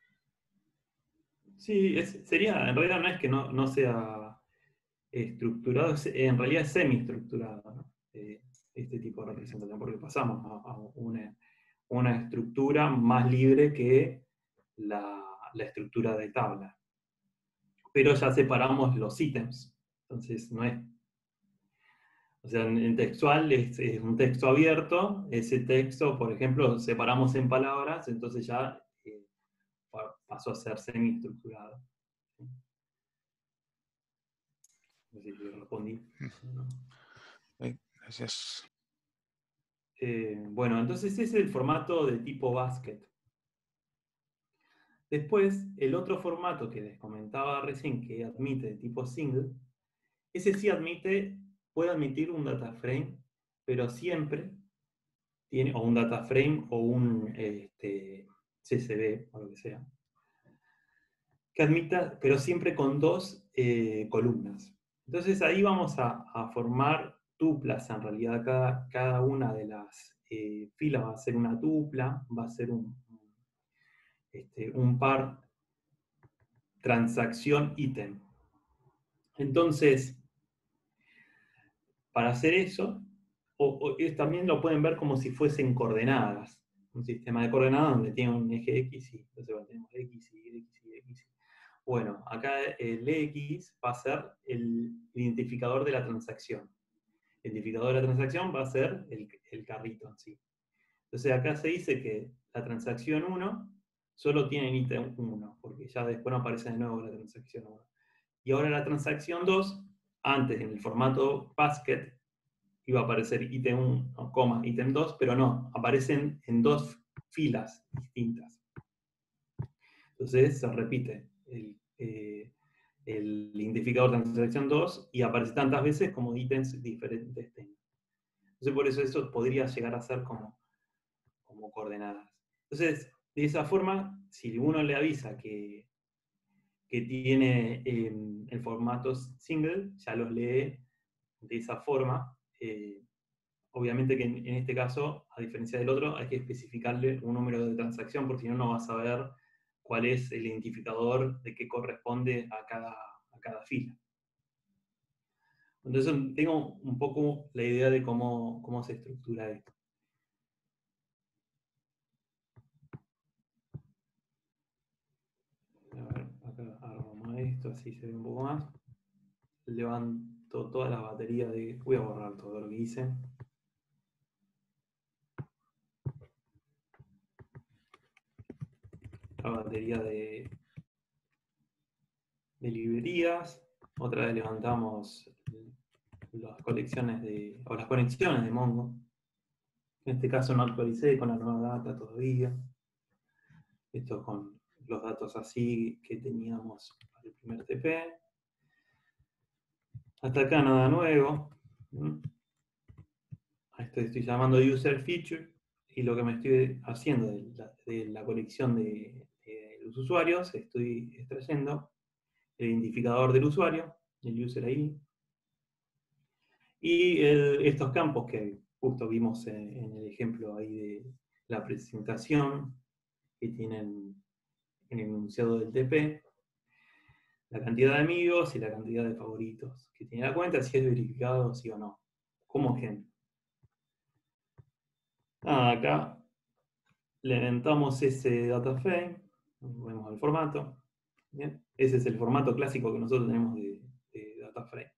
Sí, sería, en realidad no es que no sea estructurado, en realidad es semi-estructurado, ¿no? Este tipo de representación, porque pasamos a una estructura más libre que la estructura de tabla. Pero ya separamos los ítems, entonces no es... O sea, en textual es un texto abierto, ese texto, por ejemplo, separamos en palabras, entonces ya pasó a ser semi-estructurado. No sé si respondí. Gracias. Bueno, entonces ese es el formato de tipo basket. Después, el otro formato que les comentaba recién, que admite de tipo single, ese sí puede admitir un data frame, pero siempre tiene, o un data frame o un CSV, o lo que sea, que admita, pero siempre con dos columnas. Entonces ahí vamos a formar tuplas, en realidad cada una de las filas va a ser una tupla, va a ser un par transacción ítem. Entonces, para hacer eso, también lo pueden ver como si fuesen coordenadas, un sistema de coordenadas donde tiene un eje X y entonces tenemos X, Y, X, Y, X. Bueno, acá el X va a ser el identificador de la transacción. El identificador de la transacción va a ser el carrito en sí. Entonces acá se dice que la transacción 1 solo tiene ítem 1, porque ya después no aparece de nuevo la transacción 1. Y ahora la transacción 2, antes en el formato basket, iba a aparecer ítem 1, coma, ítem 2, pero no, aparecen en dos filas distintas. Entonces se repite el identificador de la transacción 2 y aparece tantas veces como ítems diferentes tengan. Entonces por eso podría llegar a ser como coordenadas. Entonces, de esa forma, si uno le avisa que tiene el formato single, ya los lee de esa forma. Obviamente que en este caso, a diferencia del otro, hay que especificarle un número de transacción, porque si no, no va a saber cuál es el identificador de qué corresponde a cada fila. Entonces tengo un poco la idea de cómo se estructura esto. A ver, acá armamos esto, así se ve un poco más. Levanto todas las baterías de... Voy a borrar todo lo que hice. La batería de librerías. Otra vez levantamos las colecciones o las conexiones de Mongo. En este caso no actualicé con la nueva data todavía. Esto con los datos así que teníamos para el primer TP. Hasta acá nada nuevo. A esto estoy llamando user feature, y lo que me estoy haciendo de la colección de los usuarios, estoy extrayendo el identificador del usuario, el user ID, y estos campos que justo vimos en el ejemplo ahí de la presentación, que tienen en el enunciado del TP, la cantidad de amigos y la cantidad de favoritos que tiene la cuenta, si es verificado sí o no, como ejemplo. Acá le inventamos ese data frame, vemos el formato. ¿Bien? Ese es el formato clásico que nosotros tenemos de data frame.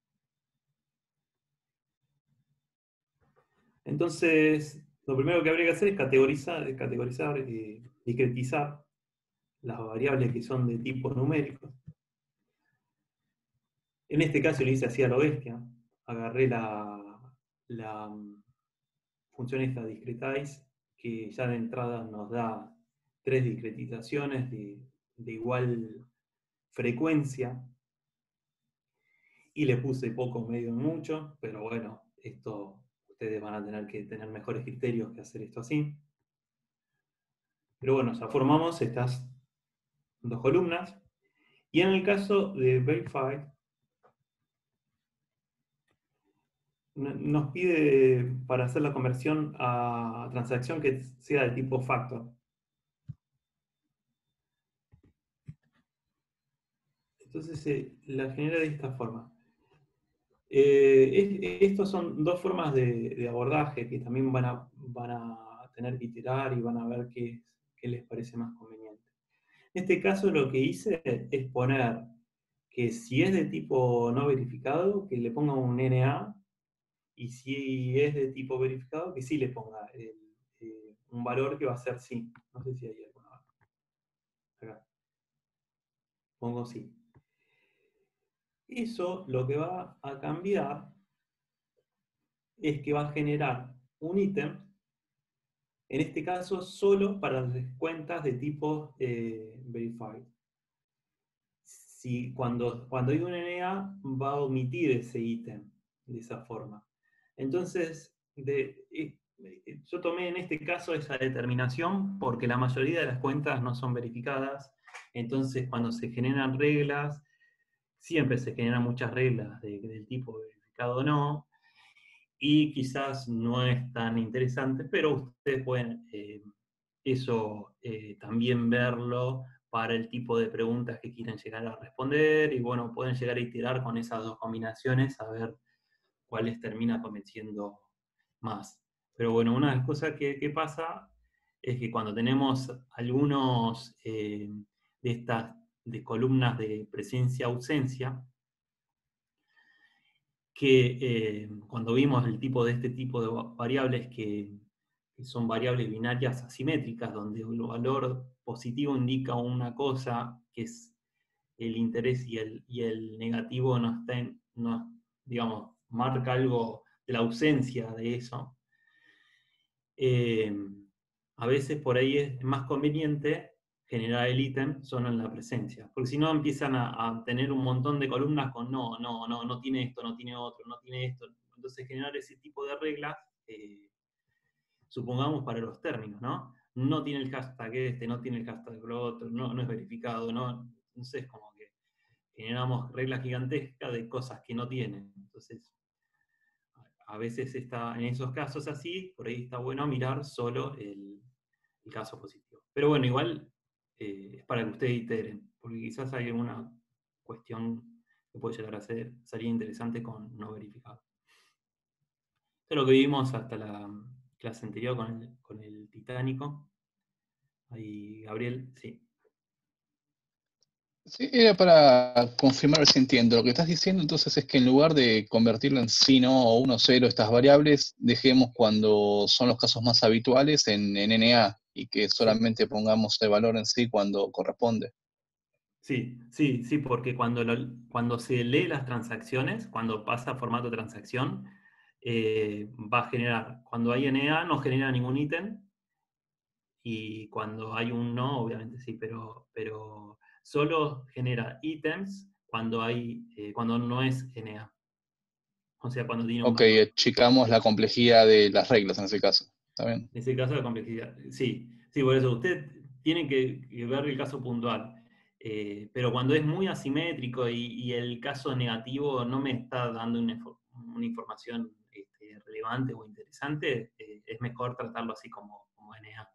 Entonces, lo primero que habría que hacer es categorizar, discretizar las variables que son de tipo numérico. En este caso lo hice así a lo bestia. Agarré la función esta discretize, que ya de entrada nos da 3 discretizaciones de igual frecuencia, y le puse poco, medio, mucho, pero bueno, esto ustedes van a tener que tener mejores criterios que hacer esto así. Pero bueno, ya formamos estas 2 columnas, y en el caso de Verified, nos pide para hacer la conversión a transacción que sea de tipo factor. Entonces la genera de esta forma. Estos son dos formas de abordaje que también van a tener que iterar y van a ver qué les parece más conveniente. En este caso lo que hice es poner que si es de tipo no verificado, que le ponga un NA, y si es de tipo verificado, que sí le ponga un valor que va a ser sí. No sé si hay alguna. Acá. Pongo sí. Eso lo que va a cambiar es que va a generar un ítem, en este caso solo para las cuentas de tipo verified. Si cuando hay un NA va a omitir ese ítem de esa forma. Entonces, yo tomé en este caso esa determinación porque la mayoría de las cuentas no son verificadas. Entonces, cuando se generan reglas, siempre se generan muchas reglas del tipo verificado o no, y quizás no es tan interesante, pero ustedes pueden eso también verlo para el tipo de preguntas que quieren llegar a responder, y bueno, pueden llegar a iterar con esas dos combinaciones a ver cuál les termina convenciendo más. Pero bueno, una de las cosas que pasa es que cuando tenemos algunos de estas columnas de presencia-ausencia, que cuando vimos el tipo de este tipo de variables que son variables binarias asimétricas, donde el valor positivo indica una cosa, que es el interés, y el negativo digamos, marca algo de la ausencia de eso. A veces por ahí es más conveniente generar el ítem solo en la presencia, porque si no empiezan a tener un montón de columnas con no tiene esto, no tiene otro, no tiene esto. Entonces generar ese tipo de reglas, supongamos para los términos, ¿no? No tiene el hashtag no tiene el hashtag lo otro, no es verificado, entonces es como que generamos reglas gigantescas de cosas que no tienen. Entonces, a veces en esos casos así, por ahí está bueno mirar solo el caso positivo. Pero bueno, igual es para que ustedes iteren, porque quizás hay alguna cuestión que puede llegar a salir interesante con no verificado. Esto es lo que vimos hasta la clase anterior con el Titánico. Ahí, Gabriel, sí. Sí, era para confirmar si entiendo. Lo que estás diciendo entonces es que en lugar de convertirlo en sí, no, o 1, 0, estas variables, dejemos cuando son los casos más habituales en NA, y que solamente pongamos el valor en sí cuando corresponde. Sí, porque cuando se lee las transacciones, cuando pasa a formato de transacción, va a generar, cuando hay NA no genera ningún ítem, y cuando hay un no, obviamente sí, pero solo genera ítems cuando no es NA. O sea, cuando tiene un Ok, valor. achicamos la complejidad de las reglas en ese caso. ¿Está bien? En ese caso la complejidad. Sí, por eso usted tiene que ver el caso puntual. Pero cuando es muy asimétrico y el caso negativo no me está dando una información relevante o interesante, es mejor tratarlo así como NA.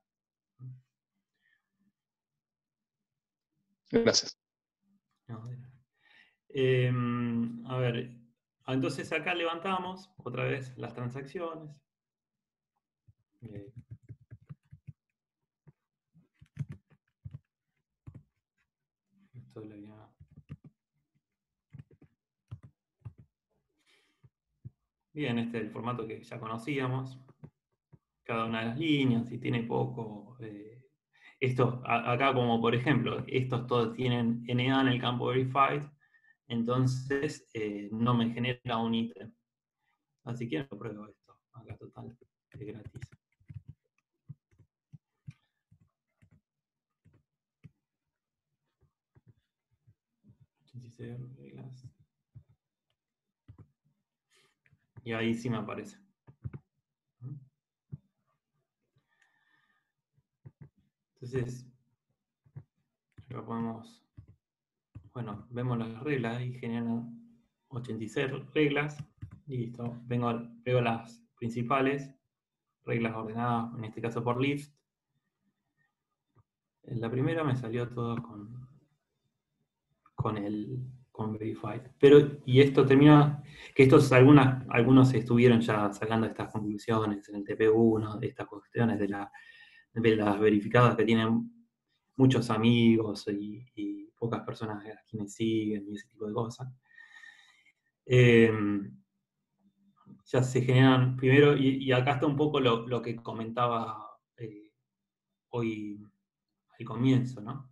Gracias. No, a ver, entonces acá levantamos otra vez las transacciones. Esto lo había... Bien, este es el formato que ya conocíamos. Cada una de las líneas, si tiene poco. Acá, como por ejemplo, estos todos tienen NA en el campo verified, entonces no me genera un ítem. Así que lo pruebo esto. Acá total, es gratis. Reglas. Y ahí sí me aparece. Entonces, lo podemos, bueno, vemos las reglas y generan 86 reglas, Listo. Veo las principales reglas ordenadas, en este caso por list. En la primera me salió todo con verified. Pero, y esto termina, que algunos estuvieron ya sacando estas conclusiones en el TP1, de estas cuestiones de las verificadas que tienen muchos amigos y pocas personas a quienes siguen y ese tipo de cosas. Ya se generan, primero, y acá está un poco lo que comentaba hoy al comienzo, ¿no?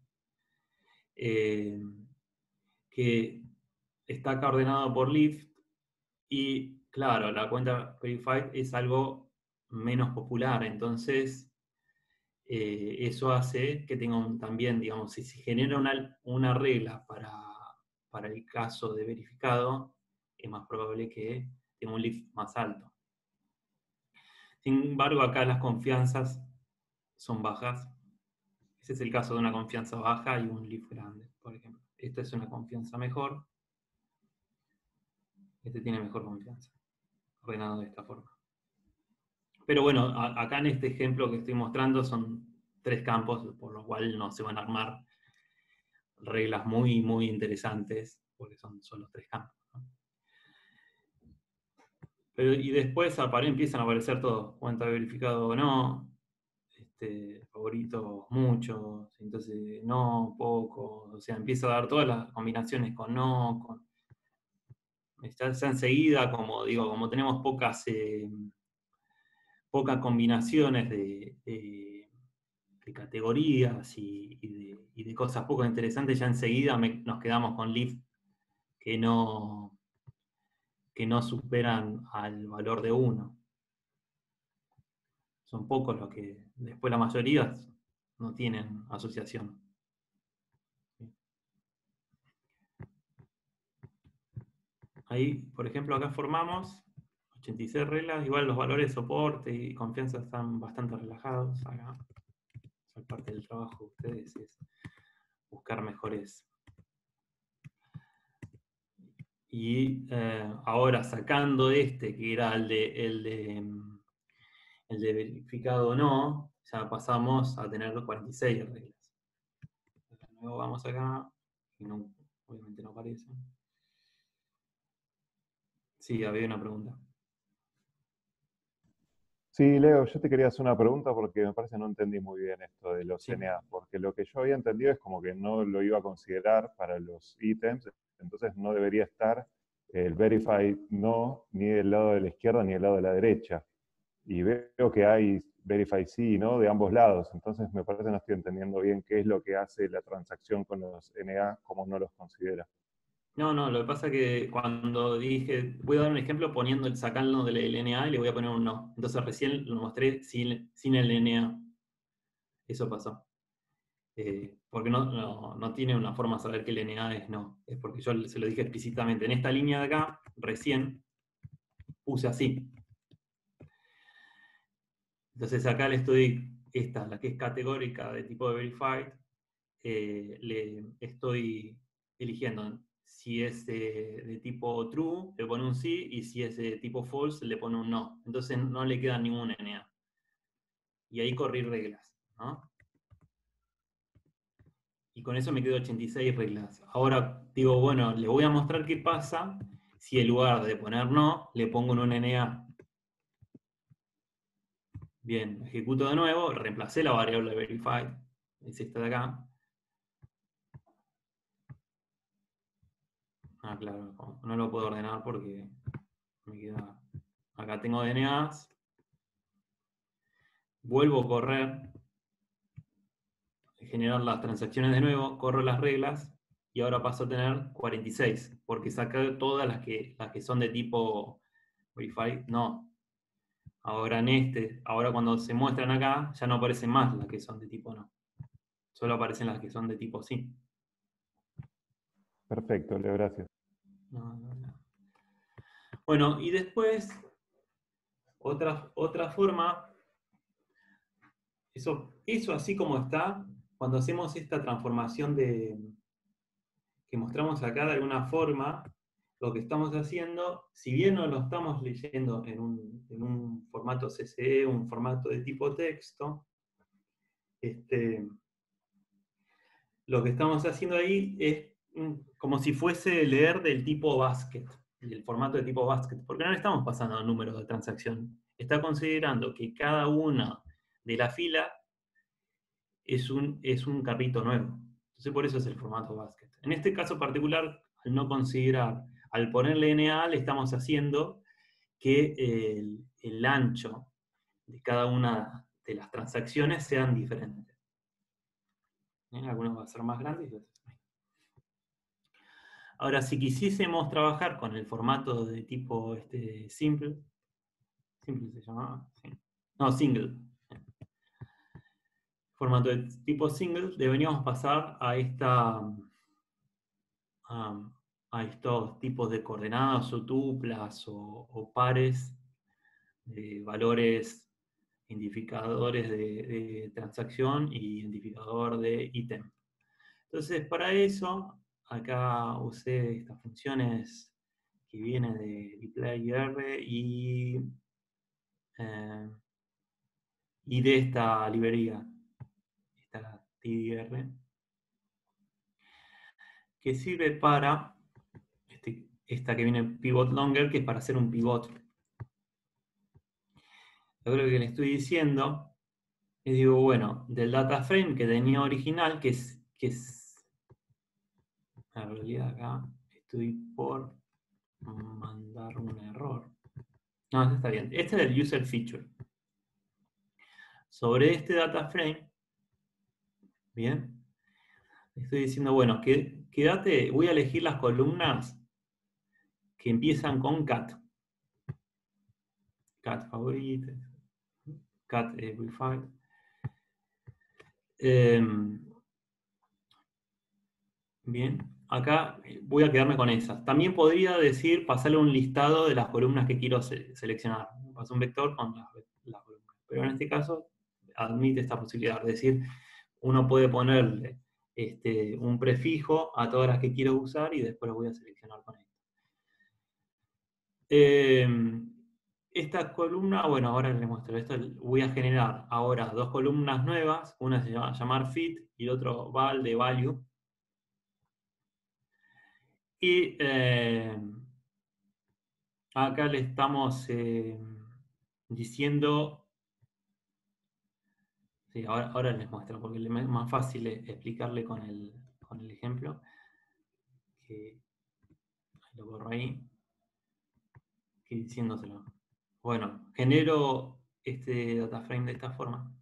Que está acá ordenado por Lyft, y claro, la cuenta verified es algo menos popular, entonces eso hace que tenga también, digamos, si se genera una regla para el caso de verificado, es más probable que tenga un Lyft más alto. Sin embargo, acá las confianzas son bajas. Ese es el caso de una confianza baja y un Lyft grande, por ejemplo. Esta es una confianza mejor. Este tiene mejor confianza, ordenado de esta forma. Pero bueno, acá en este ejemplo que estoy mostrando son 3 campos, por lo cual no se van a armar reglas muy, muy interesantes, porque son solo 3 campos, ¿no? Pero, y después empiezan a aparecer todos, cuenta verificado o no, favoritos muchos, entonces no, poco, o sea, empieza a dar todas las combinaciones con no, ya enseguida, como digo, como tenemos pocas combinaciones de categorías y de cosas poco interesantes, ya enseguida nos quedamos con Lyft que no superan al valor de 1. Son pocos los que, después la mayoría no tienen asociación. Ahí, por ejemplo, acá formamos 86 reglas, igual los valores de soporte y confianza están bastante relajados. Acá, parte del trabajo de ustedes es buscar mejores. Y ahora sacando que era el de verificado o no, ya pasamos a tener 46 reglas. Luego vamos acá, y no, obviamente no aparece. Sí, había una pregunta. Sí, Leo, yo te quería hacer una pregunta porque me parece que no entendí muy bien esto de los NA, porque lo que yo había entendido es como que no lo iba a considerar para los ítems, entonces no debería estar el verify no ni del lado de la izquierda ni del lado de la derecha. Y veo que hay verify sí y no de ambos lados, entonces me parece que no estoy entendiendo bien qué es lo que hace la transacción con los NA, cómo no los considera. No, lo que pasa es que cuando dije, voy a dar un ejemplo sacando del NA y le voy a poner un no. Entonces recién lo mostré sin el NA. Eso pasó. Porque no tiene una forma de saber que el NA es no. Es porque yo se lo dije explícitamente. En esta línea de acá, recién, puse así. Entonces acá le estoy, la que es categórica de tipo de verified, le estoy eligiendo si es de tipo true, le pone un sí, y si es de tipo false, le pone un no. Entonces no le queda ningún NA. Y ahí corrí reglas, ¿no? Y con eso me quedo 86 reglas. Ahora digo, bueno, le voy a mostrar qué pasa si en lugar de poner no, le pongo un NA. Bien, ejecuto de nuevo, reemplacé la variable verified, es esta de acá. Ah, claro, no lo puedo ordenar porque me queda... Acá tengo DNAs. Vuelvo a correr, generar las transacciones de nuevo, corro las reglas y ahora paso a tener 46, porque saqué todas las que son de tipo verified, no. Ahora ahora cuando se muestran acá, ya no aparecen más las que son de tipo no. Solo aparecen las que son de tipo sí. Perfecto, Leo, gracias. No. Bueno, y después, otra forma, eso así como está, cuando hacemos esta transformación que mostramos acá de alguna forma, lo que estamos haciendo, si bien no lo estamos leyendo en un formato CSV, un formato de tipo texto, lo que estamos haciendo ahí es como si fuese leer del tipo basket, del formato de tipo basket, porque no le estamos pasando números de transacción. Está considerando que cada una de la fila es un carrito nuevo. Entonces por eso es el formato basket. En este caso particular, al no considerar, al ponerle NA, le estamos haciendo que el ancho de cada una de las transacciones sean diferentes. Algunos van a ser más grandes y otros. Ahora, si quisiésemos trabajar con el formato de tipo simple se llamaba, sí. No, single. Formato de tipo single, deberíamos pasar a estos tipos de coordenadas o tuplas o pares de valores identificadores de transacción y identificador de ítem. Entonces, para eso, acá usé estas funciones que vienen de dplyr y de esta librería, esta TDR, que sirve para esta que viene pivot longer, que es para hacer un pivot. Yo creo que le estoy diciendo, les digo, bueno, del data frame que tenía original, que es en realidad acá estoy por mandar un error. No, este está bien. Este es el user feature. Sobre este data frame, bien, estoy diciendo, bueno, quédate, voy a elegir las columnas que empiezan con cat. Cat favorite, cat verified. Bien, acá voy a quedarme con esas. También podría decir, pasarle un listado de las columnas que quiero seleccionar. Paso un vector con las columnas. Pero en este caso, admite esta posibilidad. Es decir, uno puede ponerle un prefijo a todas las que quiero usar y después lo voy a seleccionar con esto. Esta columna, bueno, ahora les muestro esto. Voy a generar ahora dos columnas nuevas. Una se llama llamar fit y el otro val de value. Y acá le estamos diciendo, sí, ahora les muestro, porque es más fácil explicarle con el ejemplo. Lo borro ahí, que diciéndoselo. Bueno, genero este data frame de esta forma.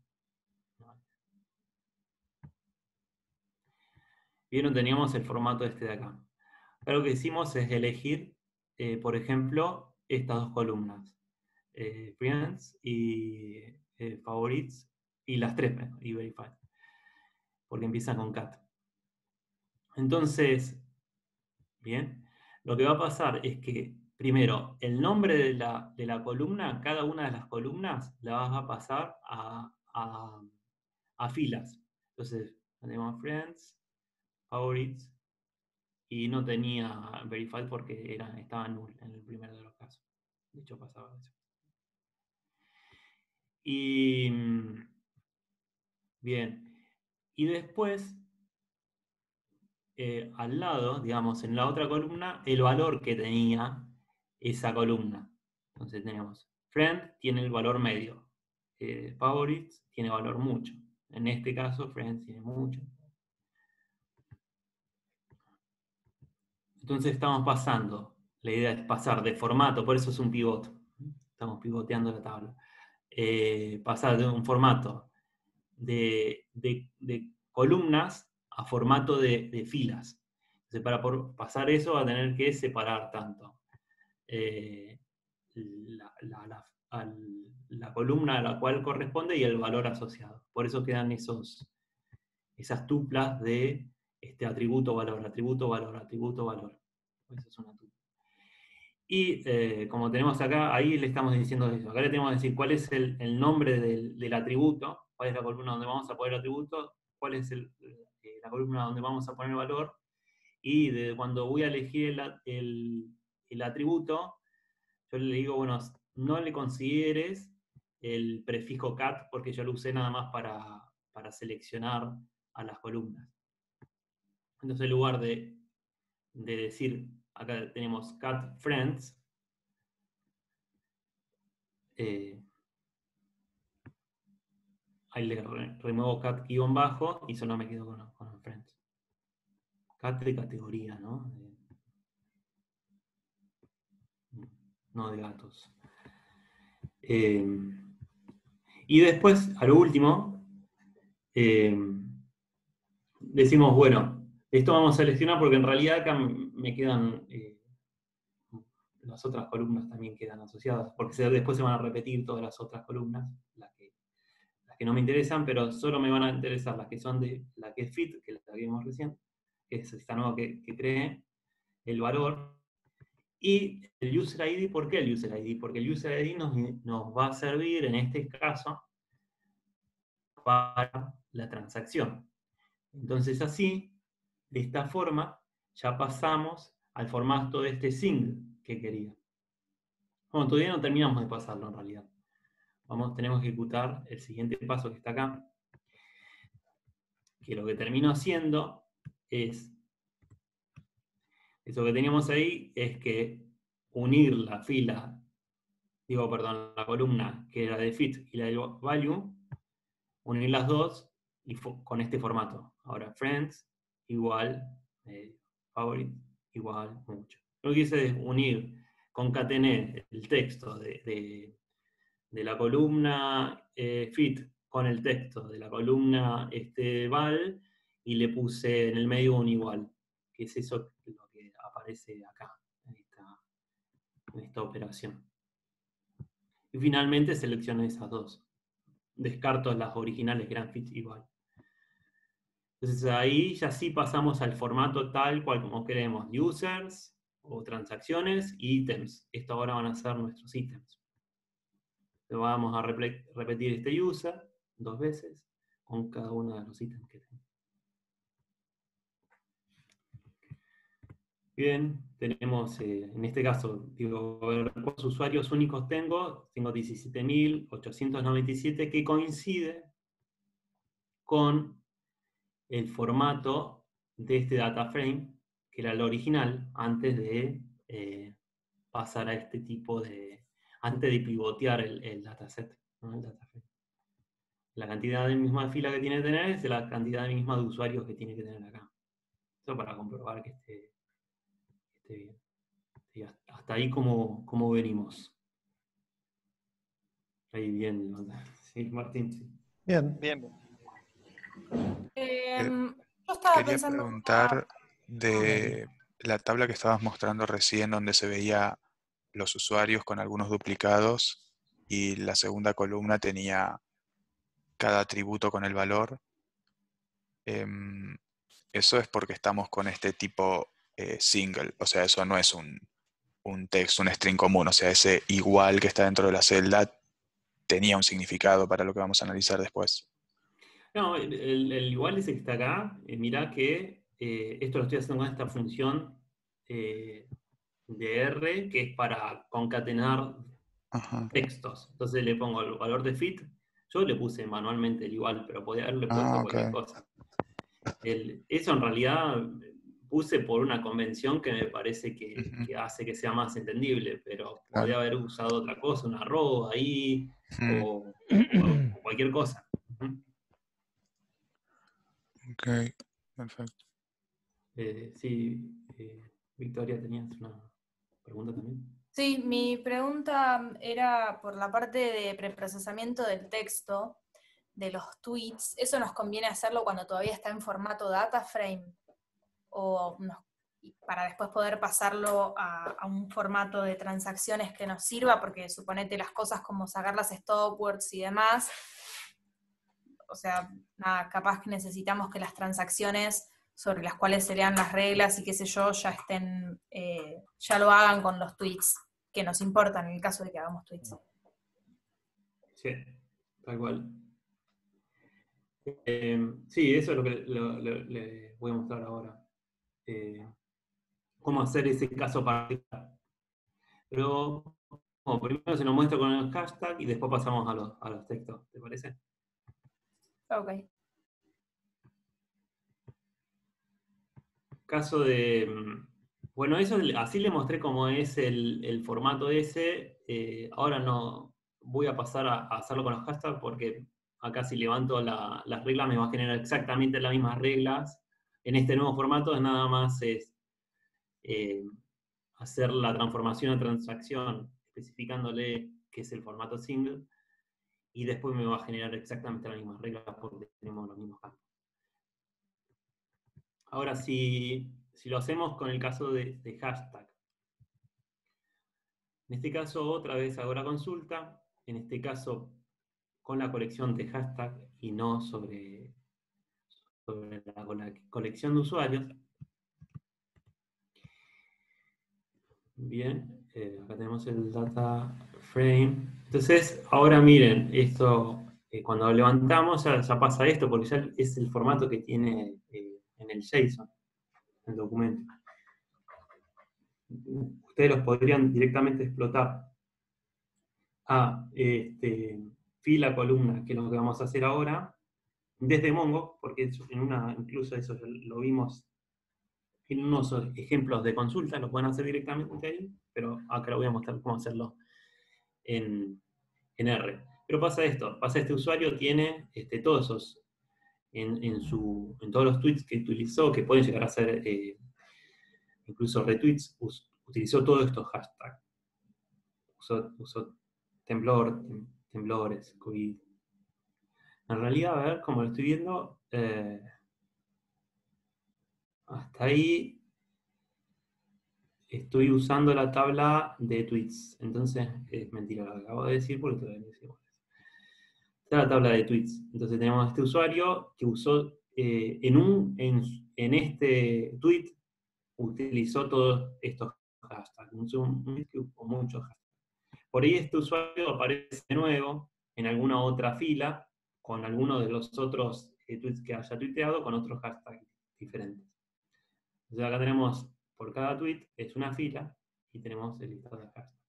Vieron, teníamos el formato de acá. Acá lo que hicimos es elegir, por ejemplo, estas dos columnas. Friends y favorites, y las tres, y verified, porque empiezan con cat. Entonces, bien, lo que va a pasar es que, primero, el nombre de la columna, cada una de las columnas, la vas a pasar a filas. Entonces, tenemos friends, favorites, y no tenía verified porque estaba null en el primero de los casos. De hecho, pasaba eso. Y bien, y después, al lado, digamos, en la otra columna, el valor que tenía esa columna. Entonces tenemos, friend tiene el valor medio, favorites tiene valor mucho. En este caso, friends tiene mucho. Entonces estamos pasando, la idea es pasar de formato, por eso es un pivot. Estamos pivoteando la tabla. Pasar de un formato de columnas a formato de filas. Entonces, para pasar eso va a tener que separar tanto la columna a la cual corresponde y el valor asociado. Por eso quedan esas tuplas de atributo, valor, atributo, valor, atributo, valor. Eso es una tupla. Y como tenemos acá, ahí le estamos diciendo eso. Acá le tenemos que decir cuál es el nombre del atributo, cuál es la columna donde vamos a poner el atributo, cuál es la columna donde vamos a poner el valor, y cuando voy a elegir el atributo, yo le digo, bueno, no le consideres el prefijo cat porque yo lo usé nada más para seleccionar a las columnas. Entonces, en lugar de decir, acá tenemos cat friends, ahí le remuevo cat guión bajo y solo me quedo con friends. Cat de categoría, ¿no? No de gatos. Y después, a lo último, decimos, bueno, esto vamos a seleccionar porque en realidad acá me quedan, las otras columnas también quedan asociadas, porque después se van a repetir todas las otras columnas, las que no me interesan, pero solo me van a interesar las que son de la que es fit, que la que vimos recién, que es esta nueva que creé, el valor, y el user ID. ¿Por qué el user ID? Porque el user ID nos va a servir en este caso para la transacción. Entonces así, de esta forma, ya pasamos al formato de este sing que quería. Bueno, todavía no terminamos de pasarlo en realidad. Tenemos que ejecutar el siguiente paso que está acá, que lo que termino haciendo es, eso que teníamos ahí es que unir la fila, la columna que era de fit y la de value, unir las dos y con este formato. Ahora, friends igual, favorite igual, mucho. Lo que hice es unir, concatené el texto de la columna fit con el texto de la columna val, y le puse en el medio un igual, que es eso lo que aparece acá, en esta operación. Y finalmente selecciono esas dos. Descarto las originales que eran fit igual. Entonces ahí ya sí pasamos al formato tal cual como queremos, users o transacciones y ítems. Esto ahora van a ser nuestros ítems. Vamos a repetir este user 2 veces con cada uno de los ítems que tengo. Bien, tenemos en este caso, digo, a ver cuántos usuarios únicos tengo. Tengo 17.897 que coincide con el formato de este data frame, que era el original, antes de pasar a este tipo de, antes de pivotear el dataset, ¿no? El data frame. La cantidad de misma fila que tiene que tener es la cantidad misma de usuarios que tiene que tener acá. Eso para comprobar que esté bien. Sí, hasta ahí como venimos. Ahí bien. Sí, Martín, sí. Bien. Yo estaba Quería pensando. preguntar de la tabla que estabas mostrando recién, donde se veía los usuarios con algunos duplicados y la segunda columna tenía cada atributo con el valor. Eso es porque estamos con este tipo single, o sea, eso no es un texto, un string común, o sea, ese igual que está dentro de la celda tenía un significado para lo que vamos a analizar después. No, el igual ese que está acá, mirá que esto lo estoy haciendo con esta función de R, que es para concatenar textos. Entonces le pongo el valor de fit. Yo le puse manualmente el igual, pero podía haberle puesto cualquier cosa. Eso en realidad puse por una convención que me parece que hace que sea más entendible, pero podría haber usado otra cosa, un arroba ahí, o cualquier cosa. Ok, perfecto. Sí, Victoria, ¿tenías una pregunta también? Sí, mi pregunta era por la parte de preprocesamiento del texto, de los tweets. ¿Eso nos conviene hacerlo cuando todavía está en formato data frame? ¿O para después poder pasarlo a un formato de transacciones que nos sirva? Porque suponete las cosas como sacar las stopwords y demás. O sea, nada, capaz que necesitamos que las transacciones sobre las cuales serían las reglas y qué sé yo, ya estén, ya lo hagan con los tweets que nos importan en el caso de que hagamos tweets. Sí, tal cual. Sí, eso es lo que le voy a mostrar ahora. Cómo hacer ese caso particular. Pero bueno, primero se nos muestra con el hashtag y después pasamos a los textos, ¿te parece? Ok. Caso de... Bueno, eso así le mostré cómo es el formato ese. Ahora no voy a pasar a hacerlo con los hashtags porque acá si levanto las reglas me va a generar exactamente las mismas reglas. En este nuevo formato nada más es hacer la transformación a transacción, especificándole qué es el formato single, y después me va a generar exactamente las mismas reglas porque tenemos los mismos campos. Ahora, si lo hacemos con el caso de hashtag. En este caso, otra vez hago la consulta, en este caso con la colección de hashtag y no sobre la colección de usuarios. Bien, acá tenemos el data frame. Entonces, ahora miren, esto, cuando levantamos ya pasa esto, porque ya es el formato que tiene en el JSON, el documento. Ustedes los podrían directamente explotar a fila, columna, que es lo que vamos a hacer ahora, desde Mongo, porque incluso eso lo vimos en unos ejemplos de consulta, lo pueden hacer directamente ahí, pero acá les voy a mostrar cómo hacerlo en R. Pero pasa esto, este usuario tiene todos esos, en todos los tweets que utilizó, que pueden llegar a ser incluso retweets, utilizó todos estos hashtags. Usó temblores, COVID. En realidad, a ver, como lo estoy viendo, hasta ahí estoy usando la tabla de tweets. Entonces, es mentira lo que acabo de decir, porque todavía no decimos eso. Esta es la tabla de tweets. Entonces tenemos este usuario que usó, en este tweet, utilizó todos estos hashtags. Un tweet que usó muchos hashtags. Por ahí este usuario aparece de nuevo en alguna otra fila, con alguno de los otros tweets que haya tuiteado, con otros hashtags diferentes. Entonces acá tenemos, por cada tweet, es una fila, y tenemos el listado de hashtags.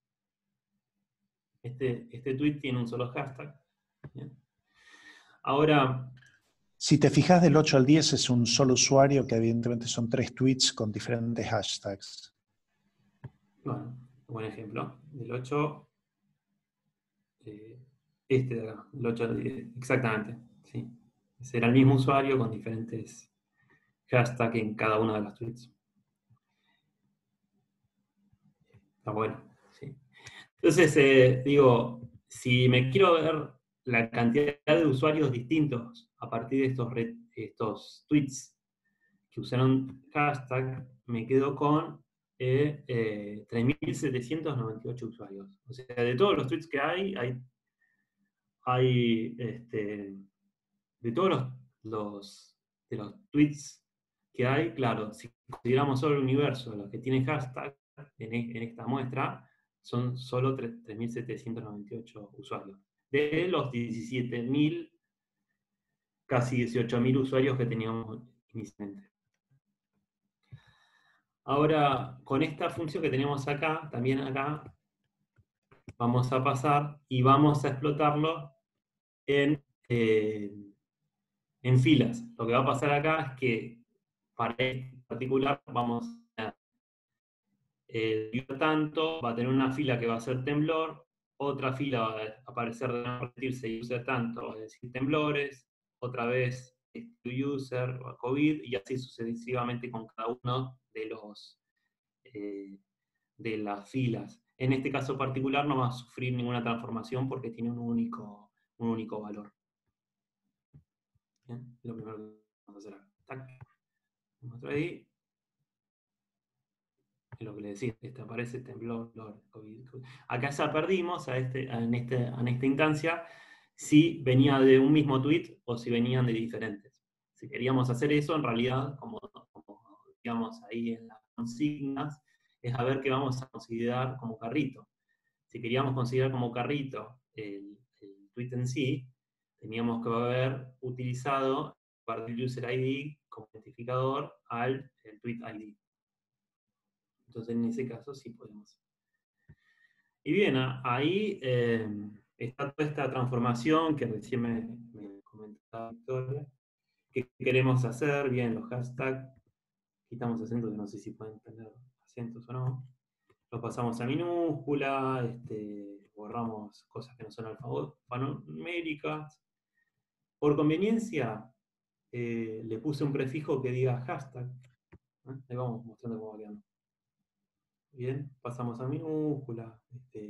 Este tweet tiene un solo hashtag. ¿Bien? Ahora... Si te fijas, del 8 al 10 es un solo usuario, que evidentemente son 3 tweets con diferentes hashtags. Bueno, buen ejemplo. Del 8... este de acá, el 8 al 10, exactamente. Sí. Será el mismo usuario con diferentes hashtags en cada uno de los tweets. Está bueno, sí. Entonces, digo, si me quiero ver la cantidad de usuarios distintos a partir de estos tweets que usaron hashtag, me quedo con 3.798 usuarios. O sea, de todos los tweets que hay de todos los tweets que hay, claro, si consideramos solo el universo de los que tienen hashtag en esta muestra, son solo 3.798 usuarios. De los 17.000, casi 18.000 usuarios que teníamos inicialmente. Ahora, con esta función que tenemos acá, también acá, vamos a pasar y vamos a explotarlo en filas. Lo que va a pasar acá es que para este particular vamos a tanto, va a tener una fila que va a ser temblor, otra fila va a aparecer de no repetirse y user tanto, es decir, temblores, otra vez user o COVID, y así sucesivamente con cada uno de las filas. En este caso particular no va a sufrir ninguna transformación porque tiene un único valor. Bien, lo primero que vamos a hacer acá. Muestro ahí. Es lo que le decía, aparece temblor, COVID. Acá ya perdimos en esta instancia si venía de un mismo tweet o si venían de diferentes. Si queríamos hacer eso, en realidad, como digamos ahí en las consignas, es a ver qué vamos a considerar como carrito. Si queríamos considerar como carrito el tweet en sí, teníamos que haber utilizado parte del user ID como identificador al tweet ID. Entonces en ese caso sí podemos Y bien, ahí está toda esta transformación que recién me comentaba Victoria, que queremos hacer, bien, los hashtags, quitamos acentos, no sé si pueden tener acentos o no, los pasamos a minúscula, borramos cosas que no son alfanuméricas. Por conveniencia, le puse un prefijo que diga hashtag. Ahí vamos mostrando cómo va quedando. Bien, pasamos a minúscula,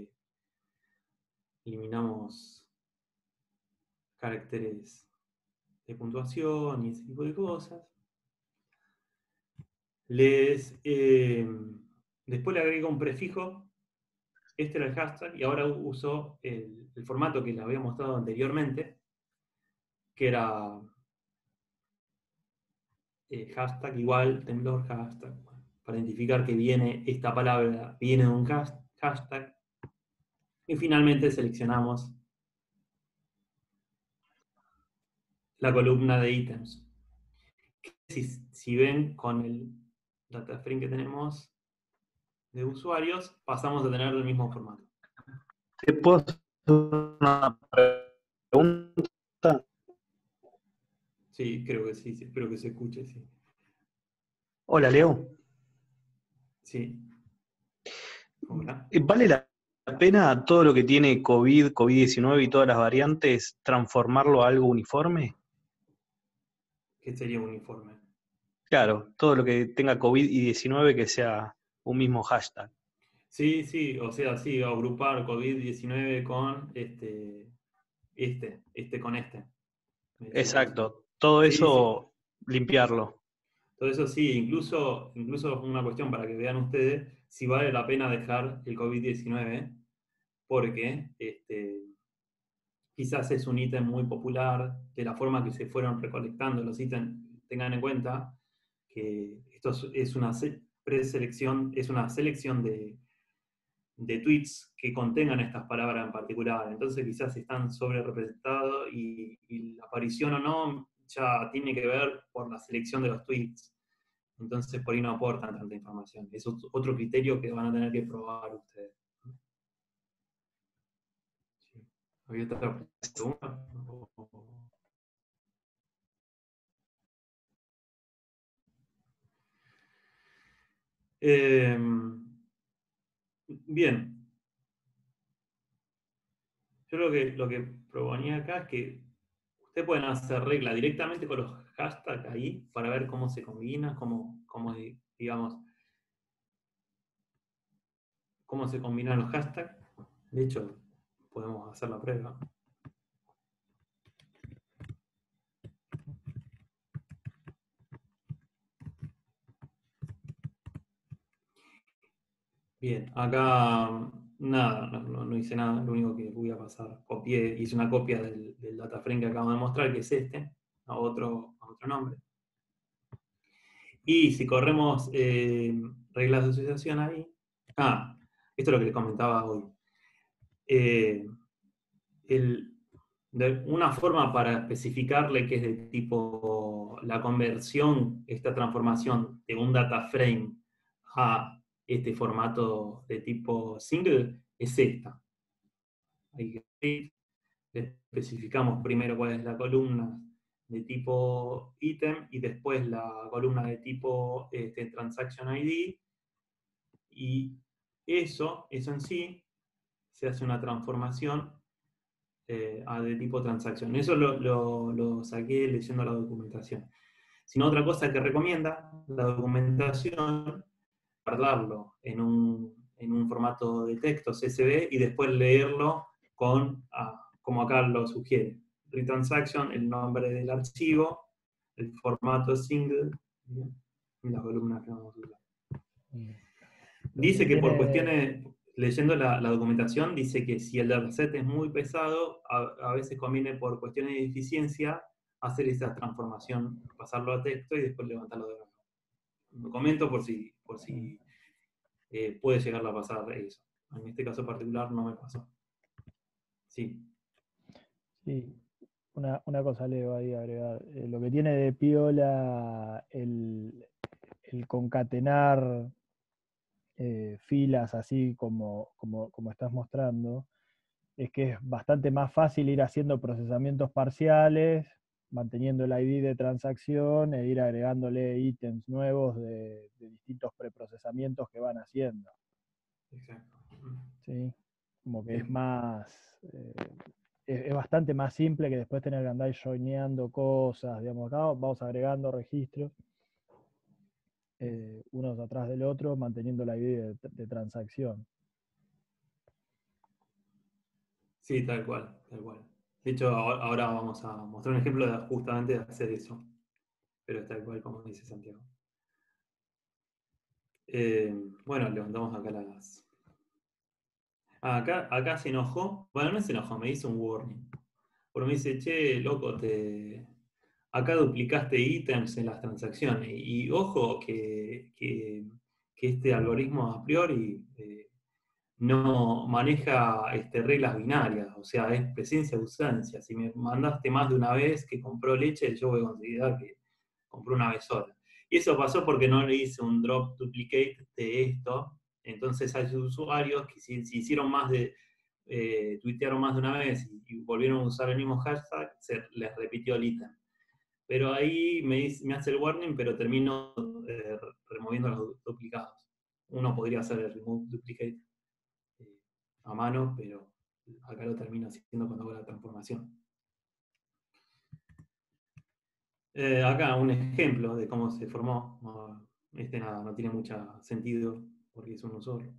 eliminamos caracteres de puntuación y ese tipo de cosas. Después le agrego un prefijo. Este era el hashtag y ahora uso el formato que les había mostrado anteriormente, que era hashtag igual temblor hashtag, para identificar que esta palabra viene de un hashtag. Y finalmente seleccionamos la columna de ítems. Si ven con el data frame que tenemos de usuarios, pasamos a tener el mismo formato. ¿Te puedo hacer una pregunta? Sí, creo que sí, espero que se escuche, sí. Hola, Leo. Sí. Hola. ¿Vale la pena todo lo que tiene COVID, COVID-19 y todas las variantes, transformarlo a algo uniforme? ¿Qué sería uniforme? Claro, todo lo que tenga COVID y 19 que sea un mismo hashtag. Sí, o sea, sí, agrupar COVID-19 con con este. Exacto, todo Sí, eso limpiarlo. Todo eso sí, incluso una cuestión para que vean ustedes si vale la pena dejar el COVID-19, porque quizás es un ítem muy popular, de la forma que se fueron recolectando los ítems. Tengan en cuenta que esto es una preselección, es una selección de tweets que contengan estas palabras en particular. Entonces quizás están sobre representados y la aparición o no ya tiene que ver por la selección de los tweets. Entonces por ahí no aportan tanta información. Es otro criterio que van a tener que probar ustedes. Sí. ¿Había otra pregunta? Bien. Yo lo que proponía acá es que ustedes pueden hacer regla directamente con los hashtags ahí para ver cómo se combina, digamos, cómo se combinan los hashtags. De hecho, podemos hacer la prueba. Bien, acá nada, no hice nada, lo único que voy a pasar, hice una copia del data frame que acabo de mostrar, que es a otro nombre. Y si corremos reglas de asociación ahí, esto es lo que les comentaba hoy. Una forma para especificarle que es de tipo la conversión, esta transformación de un data frame a este formato de tipo single, es esta. Ahí especificamos primero cuál es la columna de tipo ítem y después la columna de tipo transaction ID, y eso en sí se hace una transformación de tipo transacción. Eso lo saqué leyendo la documentación. Sino otra cosa que recomienda la documentación, guardarlo en un formato de texto CSV y después leerlo como acá lo sugiere. Retransaction, el nombre del archivo, el formato single, ¿bien? Y las columnas que vamos a usar. Dice que por cuestiones, leyendo la documentación, dice que si el dataset es muy pesado, a veces conviene por cuestiones de eficiencia hacer esa transformación, pasarlo a texto y después levantarlo de nuevo. Lo comento por si puede llegar a pasar eso. En este caso particular no me pasó. Sí. Sí, una cosa Leo ahí agregar. Lo que tiene de piola el concatenar filas así como estás mostrando, es que es bastante más fácil ir haciendo procesamientos parciales, manteniendo el ID de transacción e ir agregándole ítems nuevos de distintos preprocesamientos que van haciendo. Exacto. ¿Sí? Como que es más... es bastante más simple que después tener que andar joineando cosas, digamos, acá vamos agregando registros, unos atrás del otro, manteniendo la ID de transacción. Sí, tal cual, tal cual. De hecho, ahora vamos a mostrar un ejemplo justamente de hacer eso. Pero es tal cual como dice Santiago. Bueno, levantamos acá las... Acá se enojó. Bueno, no se enojó, me hizo un warning. Porque me dice, che, loco, acá duplicaste ítems en las transacciones. Y ojo que este algoritmo a priori no maneja reglas binarias, o sea, es presencia o ausencia. Si me mandaste más de una vez que compró leche, yo voy a considerar que compró una vez sola. Y eso pasó porque no le hice un drop duplicate de esto. Entonces hay usuarios que si hicieron más de, tuitearon más de una vez y volvieron a usar el mismo hashtag, se les repitió el ítem. Pero ahí me hace el warning, pero termino removiendo los duplicados. Uno podría hacer el remove duplicate a mano, pero acá lo termino haciendo cuando hago la transformación. Acá un ejemplo de cómo se formó. No tiene mucho sentido porque es uno solo.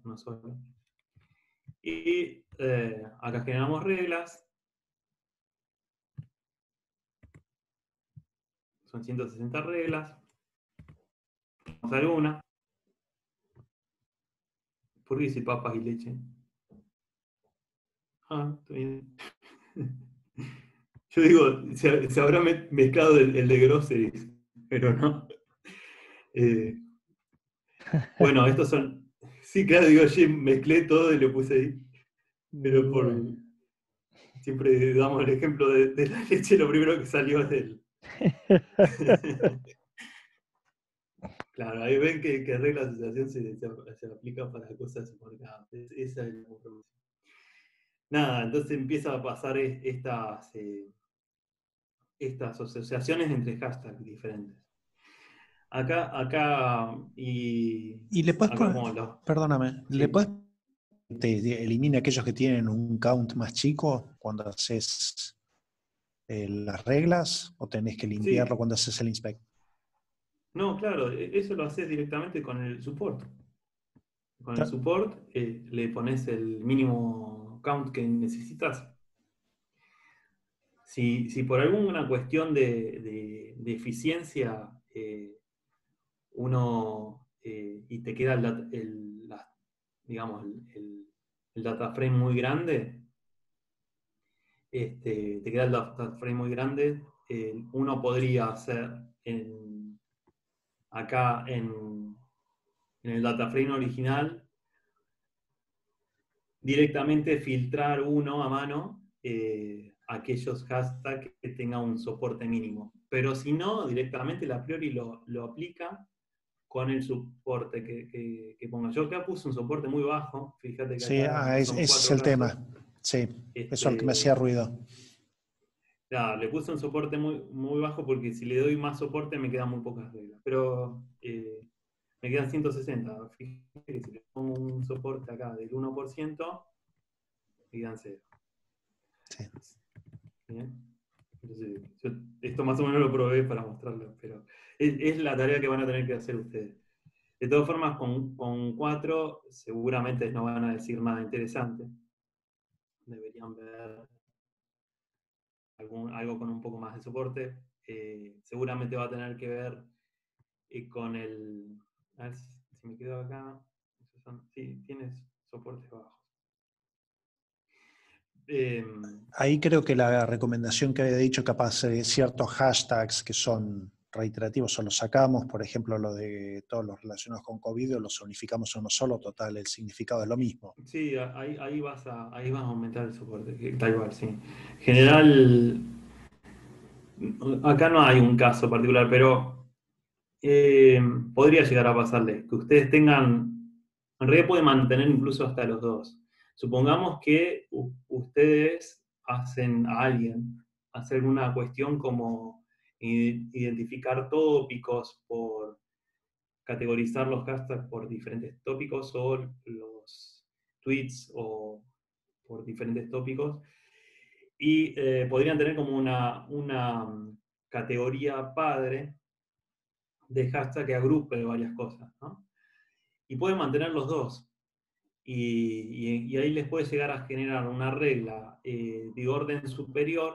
Y acá generamos reglas. Son 160 reglas. Vamos a dar una. ¿Por qué dice papas y leche? Está bien. Yo digo, se habrá mezclado el de groceries, pero no. Bueno, estos son... Sí, claro, digo, oye, mezclé todo y lo puse ahí. Pero siempre damos el ejemplo de la leche, lo primero que salió es del... Claro, ahí ven que regla de asociación se aplica para cosas supermercados. Esa es la compromiso. Nada, entonces empieza a pasar estas asociaciones entre hashtags diferentes. Acá y le puedes poner, perdóname, sí. ¿Le puedes te elimina aquellos que tienen un count más chico cuando haces las reglas o tenés que limpiarlo cuando haces el inspect? No, claro, eso lo haces directamente con el support. Con el support le pones el mínimo count que necesitas. Si por alguna cuestión de eficiencia y te queda el data frame muy grande, uno podría hacer acá en el data frame original directamente filtrar uno a mano aquellos hashtags que tengan un soporte mínimo. Pero si no, directamente a priori lo aplica con el soporte que ponga. Yo acá puse un soporte muy bajo, fíjate que sí, ese es el tema. Sí, eso es lo que me hacía ruido. Claro, le puse un soporte muy, muy bajo porque si le doy más soporte me quedan muy pocas reglas. Pero me quedan 160. Fíjate que si le pongo un soporte acá del 1%, me quedan 0. Sí. ¿Bien? Entonces, yo esto más o menos lo probé para mostrarlo, pero es la tarea que van a tener que hacer ustedes. De todas formas, con 4 seguramente no van a decir nada interesante. Deberían ver algo con un poco más de soporte. Seguramente va a tener que ver con el... A ver si me quedo acá. Sí, tienes soportes bajos. Ahí creo que la recomendación que había dicho, capaz de ciertos hashtags que son reiterativos o los sacamos, por ejemplo, lo de todos los relacionados con COVID, o los unificamos en uno solo, total, el significado es lo mismo. Sí, ahí vas a aumentar el soporte, tal igual, sí. En general, acá no hay un caso particular, pero podría llegar a pasarles que ustedes tengan En realidad puede mantener incluso hasta los dos. Supongamos que ustedes hacen a alguien hacer una cuestión como identificar tópicos, por categorizar los hashtags por diferentes tópicos o los tweets o por diferentes tópicos. Y podrían tener como una categoría padre de hashtag que agrupe varias cosas, ¿no? Y pueden mantener los dos. Y ahí les puede llegar a generar una regla de orden superior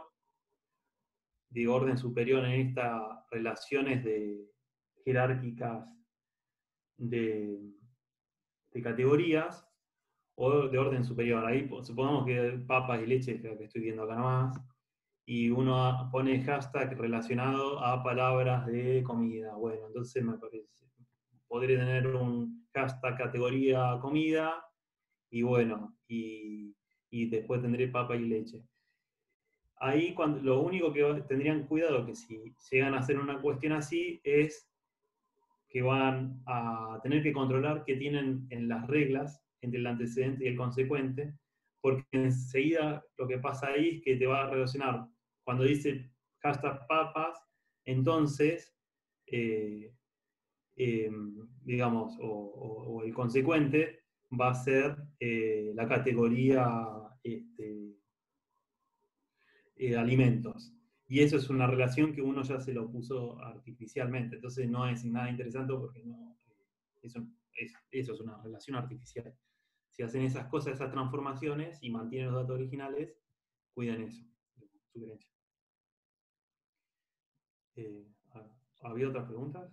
en estas relaciones jerárquicas de categorías, o de orden superior. Ahí supongamos que papas y leche, que estoy viendo acá nomás, y uno pone hashtag relacionado a palabras de comida. Bueno, entonces me parece, podría tener un hashtag categoría comida, y bueno, y después tendré papa y leche. Ahí lo único que tendrían cuidado, que si llegan a hacer una cuestión así, es que van a tener que controlar qué tienen en las reglas entre el antecedente y el consecuente, porque enseguida lo que pasa ahí es que te va a relacionar, cuando dice hashtag papas, entonces, digamos, o el consecuente va a ser la categoría alimentos. Y eso es una relación que uno ya se lo puso artificialmente, entonces no es nada interesante porque eso es una relación artificial. Si hacen esas cosas, esas transformaciones y mantienen los datos originales, cuidan eso. Sugerencia. ¿Había otras preguntas?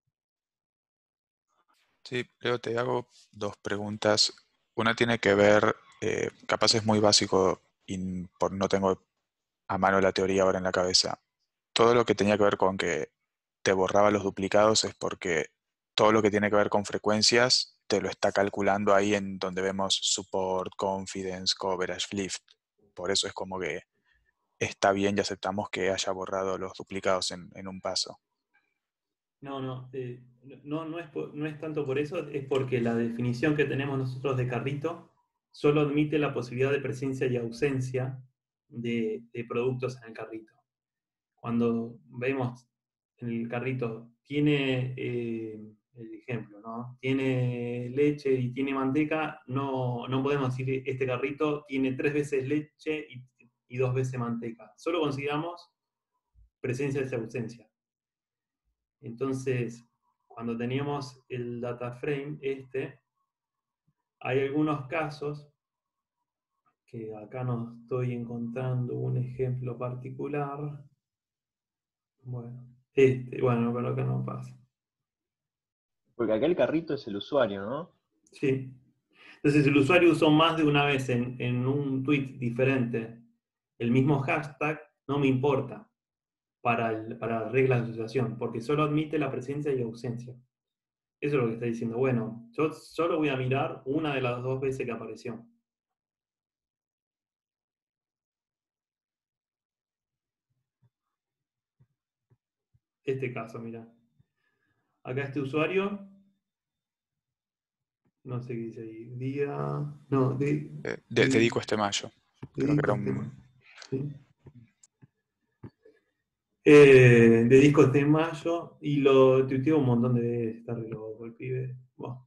Sí, Leo, te hago dos preguntas. Una tiene que ver, capaz es muy básico y no tengo a mano la teoría ahora en la cabeza. Todo lo que tenía que ver con que te borraba los duplicados es porque todo lo que tiene que ver con frecuencias te lo está calculando ahí en donde vemos support, confidence, coverage, lift. Por eso es como que está bien y aceptamos que haya borrado los duplicados en un paso. No es tanto por eso, es porque la definición que tenemos nosotros de carrito solo admite la posibilidad de presencia y ausencia de productos en el carrito. Cuando vemos en el carrito, tiene el ejemplo, ¿no? Tiene leche y tiene manteca, no podemos decir este carrito tiene 3 veces leche y 2 veces manteca. Solo consideramos presencia y ausencia. Entonces, cuando teníamos el data frame hay algunos casos que acá no estoy encontrando un ejemplo particular. Bueno, pero acá no pasa. Porque acá el carrito es el usuario, ¿no? Sí. Entonces, el usuario usó más de una vez en un tweet diferente el mismo hashtag, no me importa para las reglas de asociación, porque solo admite la presencia y ausencia. Eso es lo que está diciendo. Bueno, yo solo voy a mirar una de las 2 veces que apareció. Este caso, mira. Acá este usuario, no sé qué dice ahí, día... No, dedico este mayo. Creo que era un... Sí. Dedico este mayo y lo tuiteo un montón de veces, está re loco el pibe. Bueno.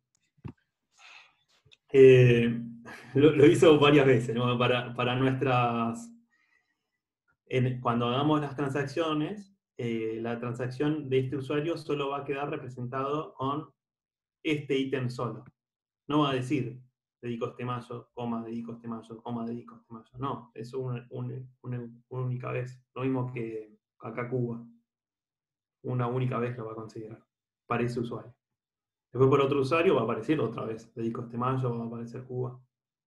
Lo hizo varias veces, ¿no? Para nuestras... cuando hagamos las transacciones, la transacción de este usuario solo va a quedar representado con este ítem solo. No va a decir dedico este mayo, coma, dedico este mayo, coma, dedico este mayo. No, eso una única vez. Lo mismo que acá Cuba. Una única vez lo va a considerar para ese usuario. Después por otro usuario va a aparecer otra vez. Dedico este mayo, va a aparecer Cuba.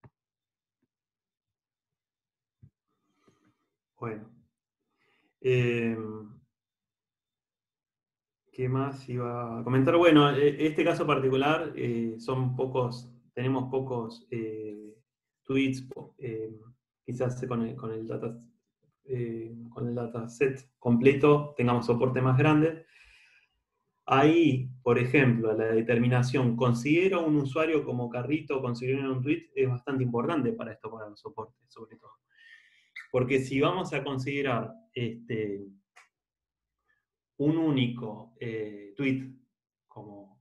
Bueno. ¿Qué más iba a comentar? Bueno, este caso particular tenemos pocos tweets, quizás con el dataset completo tengamos soporte más grande. Ahí, por ejemplo, la determinación, considero un usuario como carrito, considero un tweet, es bastante importante para esto, para los soportes, sobre todo. Porque si vamos a considerar un único tweet como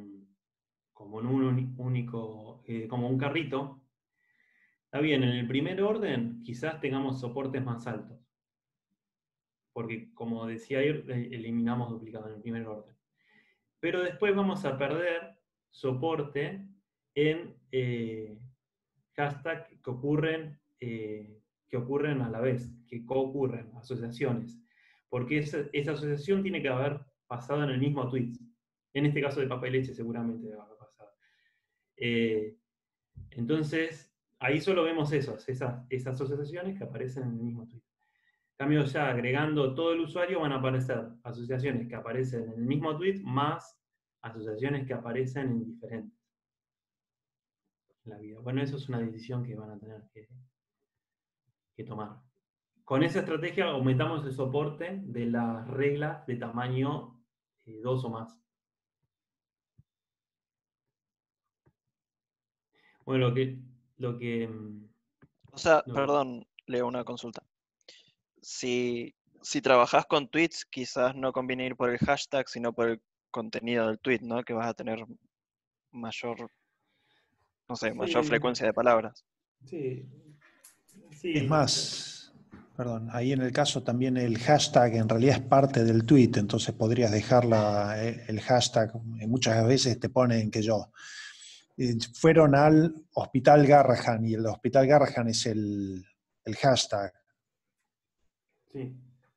un carrito, está bien, en el primer orden quizás tengamos soportes más altos. Porque, como decía ayer, eliminamos duplicado en el primer orden. Pero después vamos a perder soporte en hashtags que ocurren a la vez, que coocurren, asociaciones. Porque esa asociación tiene que haber pasado en el mismo tweet. En este caso de Papa y Leche seguramente debe haber pasado. Entonces, ahí solo vemos esas asociaciones que aparecen en el mismo tweet. En cambio, ya agregando todo el usuario van a aparecer asociaciones que aparecen en el mismo tweet más asociaciones que aparecen en diferentes en la vida. Bueno, eso es una decisión que van a tener que tomar. Con esa estrategia aumentamos el soporte de las reglas de tamaño 2 o más. Bueno, O sea, perdón, Leo, una consulta. Si trabajas con tweets, quizás no conviene ir por el hashtag, sino por el contenido del tweet, ¿no? Que vas a tener mayor, no sé, mayor frecuencia de palabras. Sí. Es más, perdón, ahí en el caso también el hashtag en realidad es parte del tweet, entonces podrías dejarla, el hashtag, muchas veces te ponen que fueron al Hospital Garrahan y el Hospital Garrahan es el hashtag. Sí.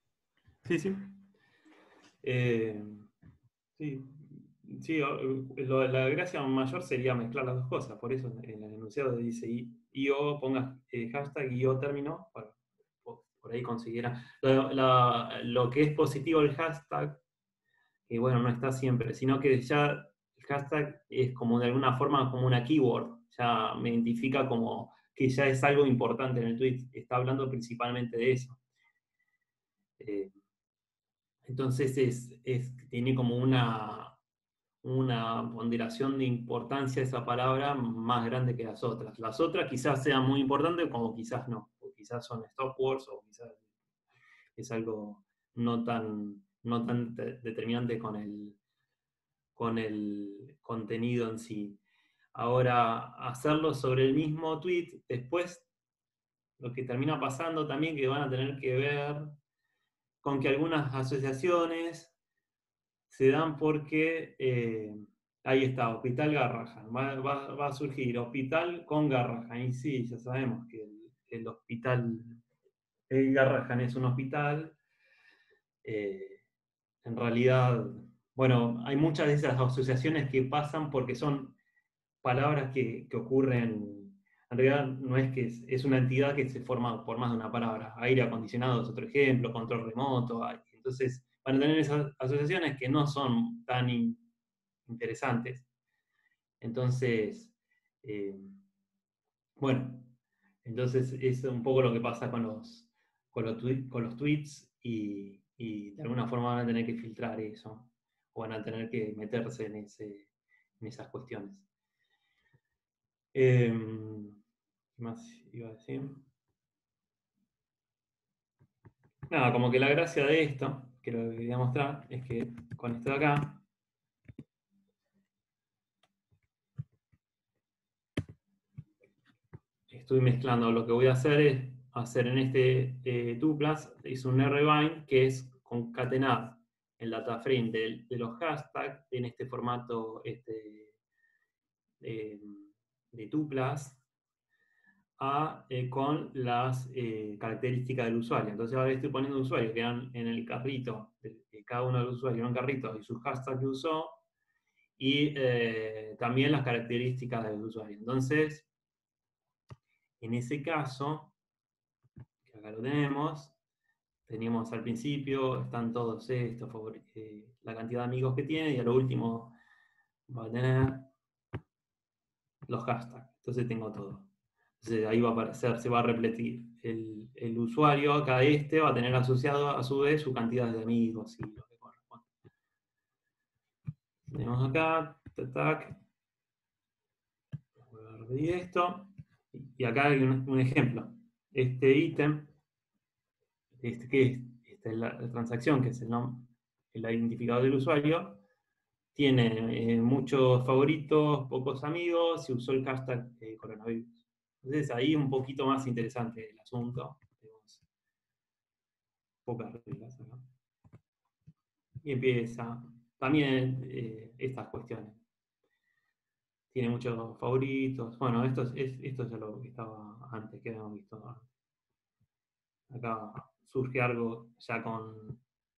La gracia mayor sería mezclar las dos cosas, por eso en el enunciado dice IO, pongas hashtag IO término, por ahí consiguiera. Lo que es positivo el hashtag, que bueno, no está siempre, sino que ya el hashtag es como de alguna forma como una keyword, ya me identifica como que ya es algo importante en el tweet, está hablando principalmente de eso. Entonces tiene como una ponderación de importancia esa palabra más grande que las otras. Las otras quizás sean muy importantes como quizás no, o quizás son stop words o quizás es algo no tan determinante con el contenido en sí. Ahora, hacerlo sobre el mismo tweet, después lo que termina pasando también que van a tener que ver con que algunas asociaciones se dan porque, ahí está, Hospital Garrahan, va a surgir Hospital con Garrahan, y sí, ya sabemos que el hospital, el Garrahan es un hospital, en realidad, bueno, hay muchas de esas asociaciones que pasan porque son palabras que ocurren, en realidad no es que es una entidad que se forma por más de una palabra. Aire acondicionado es otro ejemplo, control remoto, entonces van a tener esas asociaciones que no son tan interesantes. Entonces, bueno, entonces es un poco lo que pasa con los tweets y de alguna forma van a tener que filtrar eso, o van a tener que meterse en esas cuestiones. ¿Qué más iba a decir? Nada, como que la gracia de esto, que lo que quería mostrar, es que con esto de acá, estoy mezclando. Lo que voy a hacer es hacer en este tuplas, es un rbind que es concatenar el data frame de los hashtags en este formato de tuplas con las características del usuario. Entonces ahora estoy poniendo usuarios que eran en el carrito, de cada uno de los usuarios en un carrito y sus hashtags que usó, y también las características del usuario. Entonces, en ese caso, que acá lo teníamos al principio, están todos estos, la cantidad de amigos que tiene, y a lo último va a tener los hashtags. Entonces tengo todo. Entonces ahí va a aparecer, se va a repetir. El usuario acá va a tener asociado a su vez su cantidad de amigos y lo que corresponde. Tenemos acá, tac, voy a repetir esto, y acá hay un ejemplo. Este ítem, esta es la transacción, que es el identificador del usuario, tiene muchos favoritos, pocos amigos, y usó el hashtag coronavirus. Entonces ahí un poquito más interesante el asunto. Tenemos pocas reglas acá. Y empieza también estas cuestiones. Tiene muchos favoritos. Bueno, esto es lo que estaba antes, que habíamos visto antes. Acá surge algo ya con...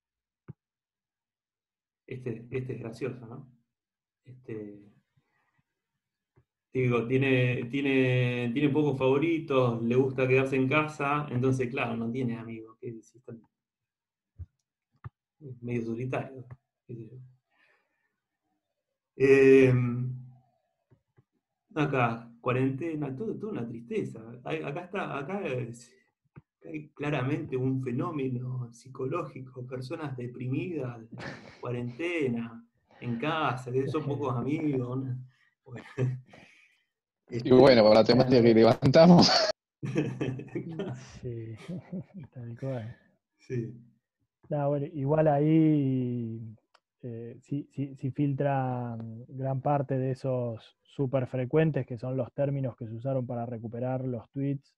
Este es gracioso, ¿no? Digo, tiene pocos favoritos, le gusta quedarse en casa, entonces, claro, no tiene amigos. Es medio solitario. Acá, cuarentena, toda una tristeza. Acá hay claramente un fenómeno psicológico, personas deprimidas, cuarentena, en casa, que son pocos amigos. ¿No? Bueno, y bueno, para la temática que levantamos. Sí, tal cual. Sí. No, bueno, igual ahí si filtran gran parte de esos súper frecuentes, que son los términos que se usaron para recuperar los tweets,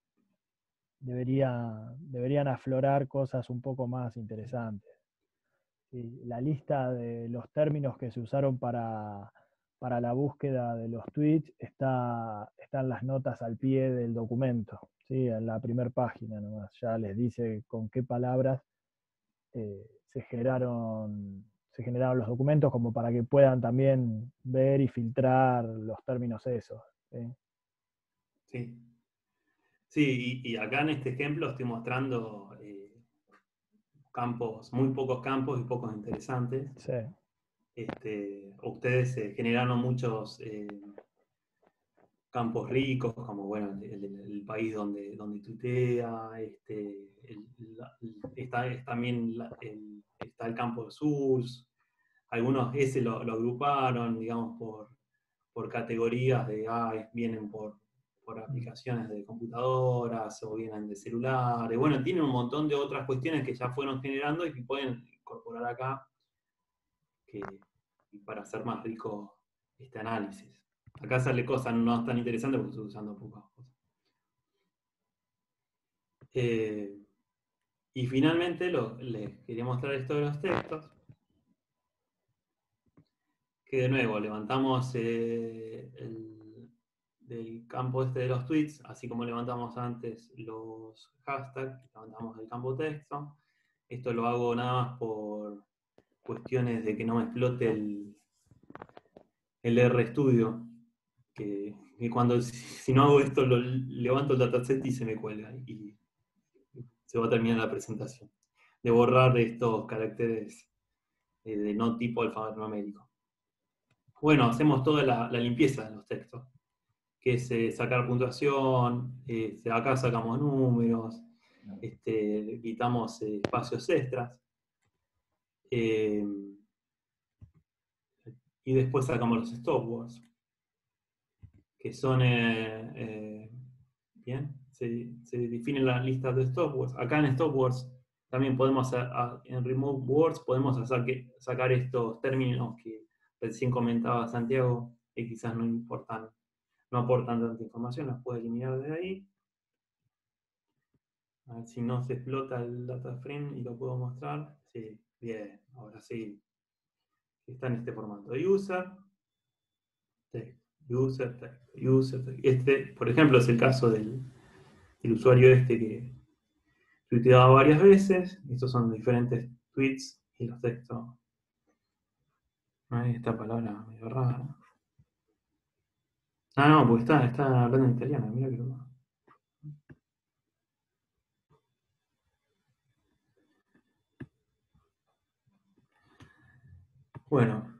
deberían aflorar cosas un poco más interesantes. Sí, la lista de los términos que se usaron para la búsqueda de los tweets están las notas al pie del documento, ¿sí? En la primera página nomás, ya les dice con qué palabras se generaron los documentos, como para que puedan también ver y filtrar los términos esos. Sí. Sí, y acá en este ejemplo estoy mostrando campos, muy pocos campos y pocos interesantes. Sí. Ustedes generaron muchos campos ricos, como bueno, el país donde tuitea, también está el campo de source. Algunos ese lo agruparon, digamos, por categorías de, vienen por aplicaciones de computadoras o vienen de celulares. Bueno, tienen un montón de otras cuestiones que ya fueron generando y que pueden incorporar acá para hacer más rico este análisis. Acá sale cosas no tan interesantes porque estoy usando pocas cosas. Y finalmente les quería mostrar esto de los textos. Que de nuevo levantamos del campo de los tweets, así como levantamos antes los hashtags, levantamos el campo texto. Esto lo hago nada más por cuestiones de que no me explote el RStudio, que cuando si no hago esto levanto el dataset y se me cuelga y se va a terminar la presentación. De borrar estos caracteres de no tipo alfanumérico. Bueno, hacemos toda la limpieza de los textos, que es sacar puntuación, acá sacamos números, quitamos espacios extras, y después sacamos los stopwords, que son, bien, se definen las listas de stopwords. Acá en stopwords también podemos, en remove words, podemos sacar estos términos que recién comentaba Santiago, que quizás no aportan tanta información, las puedo eliminar de ahí. A ver si no se explota el data frame y lo puedo mostrar. Sí, bien, ahora sí. Está en este formato. User, text, user, text, user, text. Por ejemplo, es el caso del usuario que tuiteaba varias veces. Estos son diferentes tweets y los textos. Esta palabra medio rara. No, porque está hablando en italiano, mira que lo... Bueno,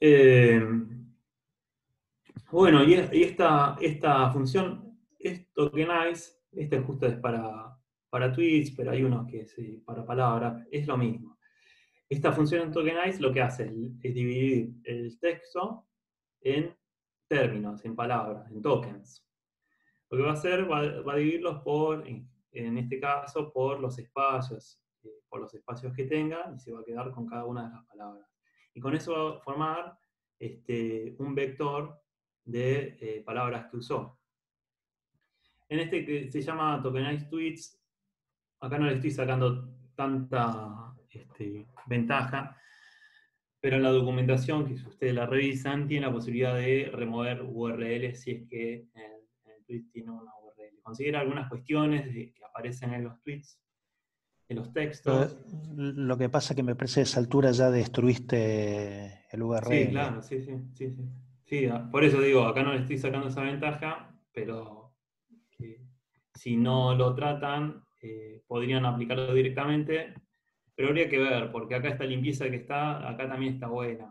y esta función es tokenize, justo es para tweets, pero hay unos que es para palabras, es lo mismo. Esta función en tokenize lo que hace es dividir el texto en términos, en palabras, en tokens. Lo que va a hacer, va a dividirlos por, en este caso, por los espacios que tenga, y se va a quedar con cada una de las palabras. Y con eso va a formar un vector de palabras que usó. En este que se llama Tokenized Tweets, acá no le estoy sacando tanta ventaja, pero en la documentación, que si ustedes la revisan, tiene la posibilidad de remover URLs si es que el tweet tiene una URL. Considera algunas cuestiones que aparecen en los tweets, en los textos. Lo que pasa es que me parece que a esa altura ya destruiste el URL. Sí, claro, sí. Sí, por eso digo, acá no le estoy sacando esa ventaja, pero si no lo tratan, podrían aplicarlo directamente. Pero habría que ver, porque acá esta limpieza que está, acá también está buena.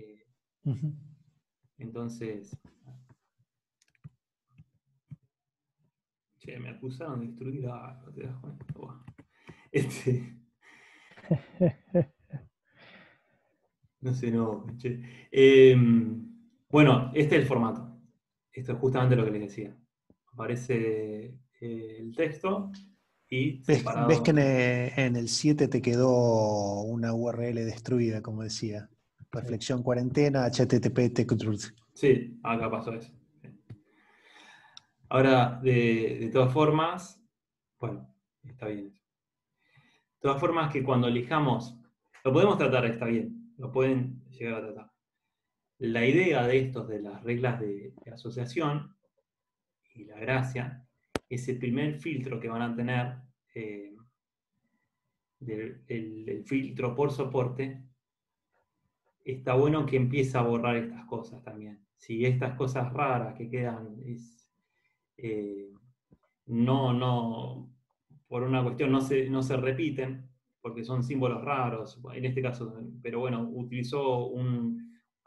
Entonces, che, me acusaron de destruir algo, ¿te das cuenta? Bueno, no sé, no, che. Bueno, este es el formato. Esto es justamente lo que les decía. Aparece el texto y separado. ¿Ves que en el 7 te quedó una URL destruida, como decía? Reflexión cuarentena, HTTP, TechTruth. Sí, acá pasó eso. Ahora, de todas formas, bueno, está bien. De todas formas, que cuando elijamos, lo podemos tratar, está bien, lo pueden llegar a tratar. La idea de estos, de las reglas de asociación, y la gracia, es el primer filtro que van a tener, el filtro por soporte, está bueno que empiece a borrar estas cosas también. Si estas cosas raras que quedan por una cuestión no se repiten, porque son símbolos raros, en este caso, pero bueno, utilizó no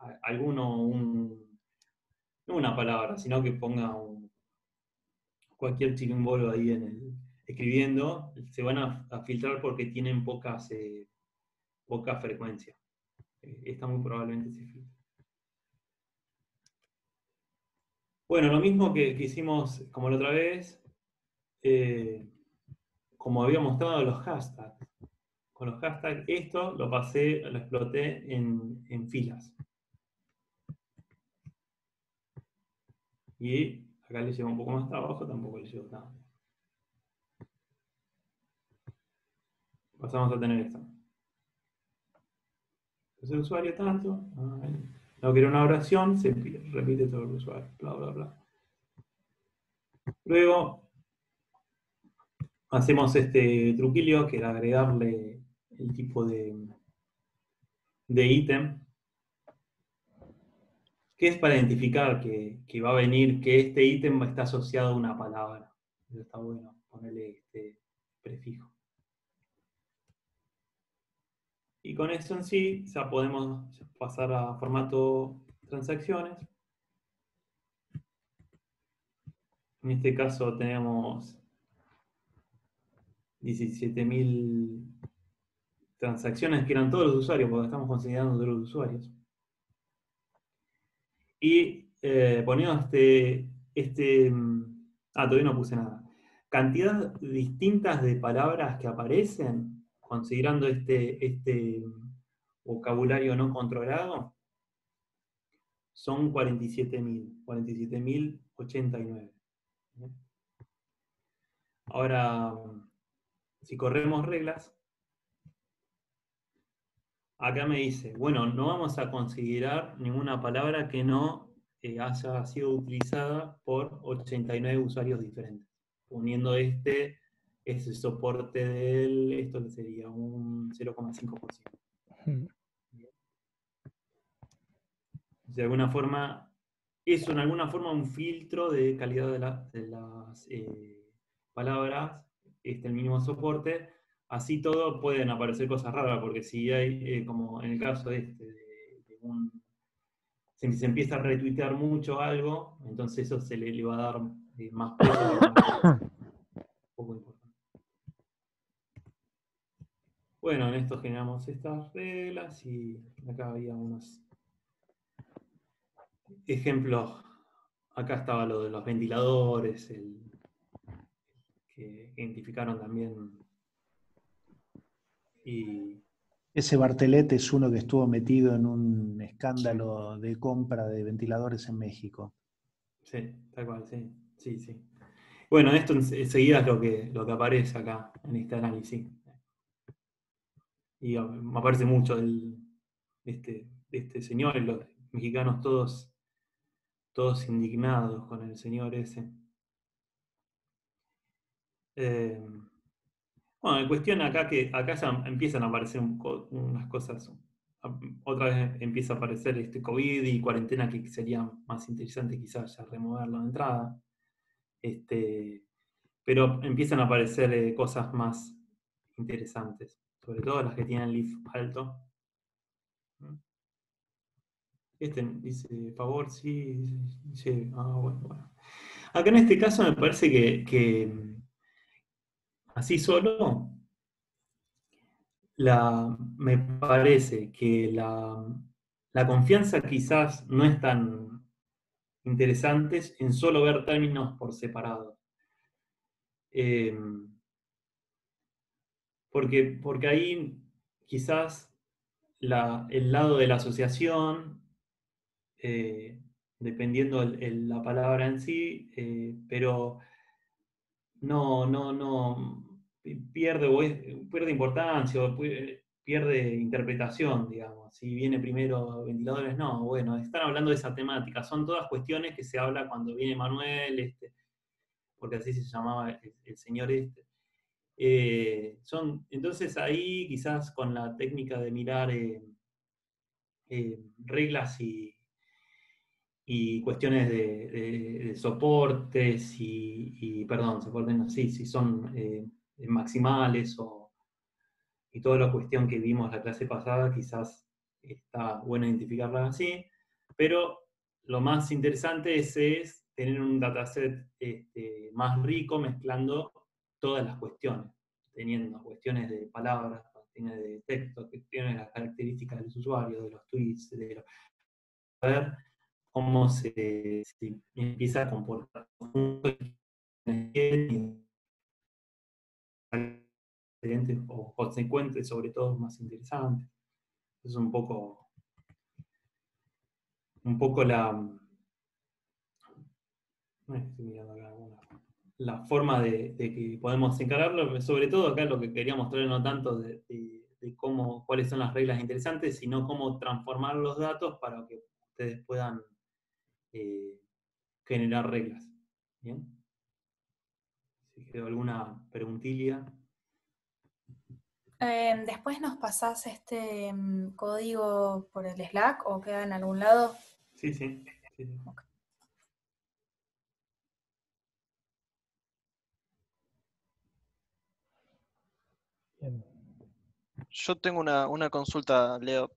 una palabra, sino que ponga cualquier símbolo ahí escribiendo, se van a filtrar porque tienen poca frecuencia. Esta muy probablemente se filtre. Bueno, lo mismo que hicimos como la otra vez, como había mostrado los hashtags. Con los hashtags, esto lo exploté en filas. Y acá le lleva un poco más trabajo, tampoco le llevo tanto. Pasamos a tener esto. Entonces el usuario tanto, no quiere una oración, se repite todo el usuario, bla, bla, bla. Luego hacemos este truquillo, que era agregarle el tipo de ítem, que es para identificar que va a venir, que este ítem está asociado a una palabra. Pero está bueno ponerle este prefijo. Y con eso en sí ya podemos pasar a formato transacciones. En este caso tenemos 17.000 transacciones que eran todos los usuarios, porque estamos considerando todos los usuarios. Y poniendo todavía no puse nada. Cantidad distintas de palabras que aparecen, considerando este vocabulario no controlado, son 47.089. Ahora, si corremos reglas, acá me dice, bueno, no vamos a considerar ninguna palabra que no haya sido utilizada por 89 usuarios diferentes, poniendo ese soporte esto que sería un 0,5%. De alguna forma, eso en alguna forma un filtro de calidad de las palabras, el mínimo soporte. Así todo pueden aparecer cosas raras, porque si hay, como en el caso si se empieza a retuitear mucho algo, entonces eso se le va a dar más peso. Poco importante. Bueno, en esto generamos estas reglas y acá había unos ejemplos. Acá estaba lo de los ventiladores, que identificaron también. Y Ese Bartelet es uno que estuvo metido en un escándalo de compra de ventiladores en México. sí, tal cual, sí. Sí, sí. Bueno, esto enseguida es lo que aparece acá en este análisis. Y me aparece mucho de este señor, y los mexicanos todos indignados con el señor ese. Bueno, la cuestión acá acá ya empiezan a aparecer unas cosas. Otra vez empieza a aparecer este COVID y cuarentena, que sería más interesante quizás ya removerlo de entrada. Pero empiezan a aparecer cosas más interesantes, sobre todo las que tienen leaf alto. Este dice favor, sí, dice, bueno. Acá en este caso me parece que así solo, me parece que la confianza quizás no es tan interesante en solo ver términos por separado. Porque ahí quizás el lado de la asociación, dependiendo la palabra en sí, pero no pierde importancia o pierde interpretación, digamos. Si viene primero ventiladores, no, bueno, están hablando de esa temática. Son todas cuestiones que se habla cuando viene Manuel, porque así se llamaba el señor este. Entonces ahí quizás con la técnica de mirar reglas y cuestiones de soportes perdón, soportes no, sí, si son maximales y toda la cuestión que vimos la clase pasada, quizás está bueno identificarla así, pero lo más interesante es tener un dataset más rico mezclando todas las cuestiones, teniendo cuestiones de palabras, cuestiones de texto, cuestiones de las características de los usuarios, de los tweets, ver cómo se empieza a comportar o consecuentes, sobre todo más interesantes. Es un poco la forma de que podemos encararlo, sobre todo acá lo que quería mostrar, no tanto de cuáles son las reglas interesantes, sino cómo transformar los datos para que ustedes puedan generar reglas. ¿Bien? Si quedó alguna preguntilla. Después nos pasás este código por el Slack o queda en algún lado. Sí. Okay. Bien. Yo tengo una consulta, Leo.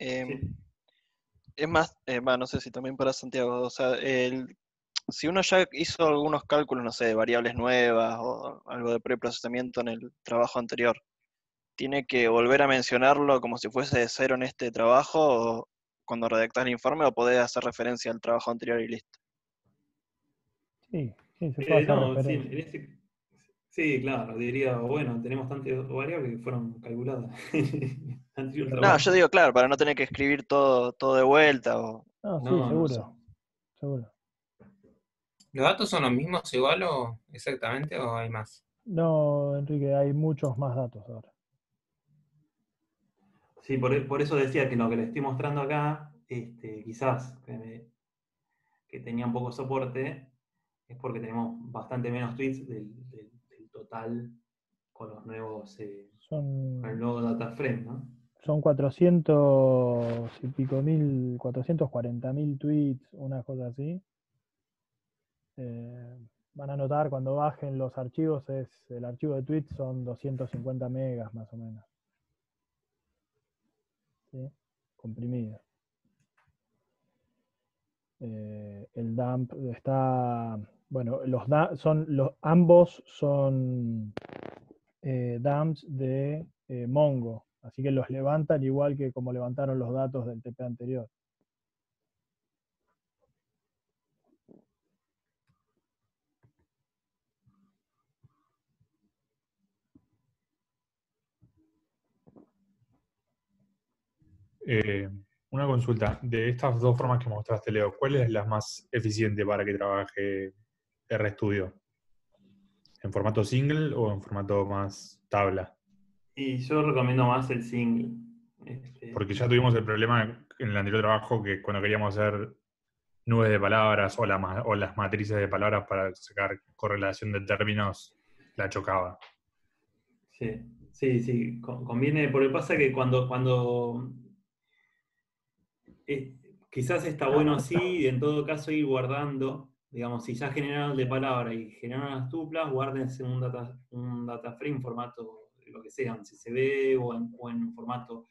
Es más, no sé si también para Santiago, o sea, si uno ya hizo algunos cálculos, no sé, de variables nuevas o algo de preprocesamiento en el trabajo anterior, ¿tiene que volver a mencionarlo como si fuese de cero en este trabajo o cuando redactas el informe, o podés hacer referencia al trabajo anterior y listo? Sí, se puede hacer referencia. Sí, claro, diría, bueno, tenemos tantas variables que fueron calculadas. No, yo digo, claro, para no tener que escribir todo de vuelta. No, sí, seguro. ¿Los datos son los mismos igual o exactamente o hay más? No, Enrique, hay muchos más datos ahora. Sí, por eso decía que lo que le estoy mostrando acá, quizás que tenía un poco soporte, es porque tenemos bastante menos tweets del total con los nuevos, con el nuevo data frame, ¿no? Son 400 y pico mil, 440.000 tweets, una cosa así. Van a notar cuando bajen los archivos, el archivo de tweets son 250 megas más o menos. ¿Sí? Comprimido. El dump está, bueno, ambos son dumps de Mongo. Así que los levantan igual que como levantaron los datos del TP anterior. Una consulta. De estas dos formas que mostraste, Leo, ¿cuál es la más eficiente para que trabaje RStudio? ¿En formato single o en formato más tabla? Y yo recomiendo más el single. Porque ya tuvimos el problema en el anterior trabajo que cuando queríamos hacer nubes de palabras o las matrices de palabras para sacar correlación de términos, la chocaba. Sí, conviene, porque pasa que cuando quizás está bueno así, y en todo caso ir guardando, digamos, si ya generaron de palabra y generaron las tuplas, guárdense un data frame formato, lo que sea, en CSV o en formato,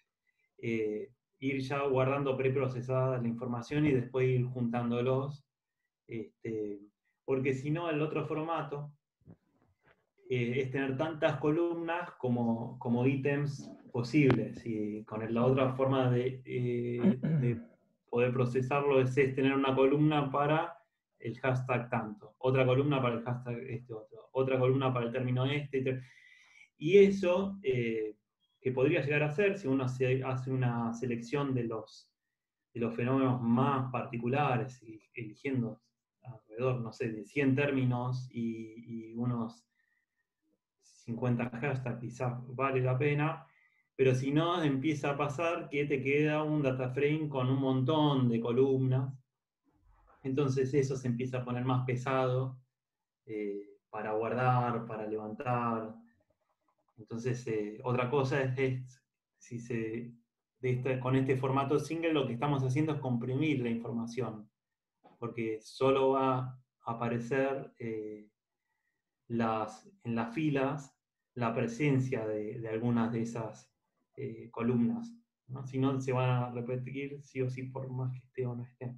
ir ya guardando preprocesada la información y después ir juntándolos, porque si no, el otro formato es tener tantas columnas como ítems posibles, y con la otra forma de poder procesarlo es tener una columna para el hashtag tanto, otra columna para el hashtag este otro, otra columna para el término este, y eso que podría llegar a ser si uno hace una selección de los fenómenos más particulares, y eligiendo alrededor, no sé, de 100 términos y unos 50 hashtags, quizás vale la pena, pero si no, empieza a pasar que te queda un data frame con un montón de columnas, entonces eso se empieza a poner más pesado para guardar, para levantar. Entonces, otra cosa es si con este formato single lo que estamos haciendo es comprimir la información, porque solo va a aparecer en las filas la presencia de algunas de esas columnas, ¿no? Si no, se van a repetir sí o sí por más que esté o no esté.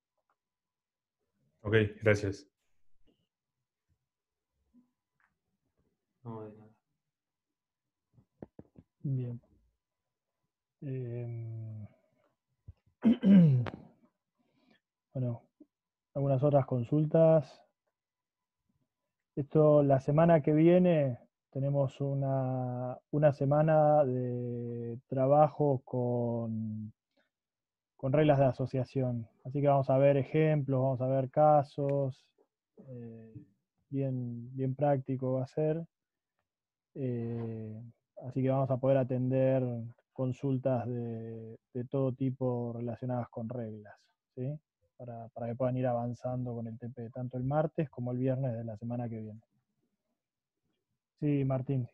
Ok, gracias. No, de nada. Bien. Bueno, algunas otras consultas. Esto, la semana que viene tenemos una semana de trabajo con reglas de asociación. Así que vamos a ver ejemplos, vamos a ver casos, bien práctico va a ser. Así que vamos a poder atender consultas de todo tipo relacionadas con reglas, ¿sí? Para que puedan ir avanzando con el TP, tanto el martes como el viernes de la semana que viene. Sí, Martín.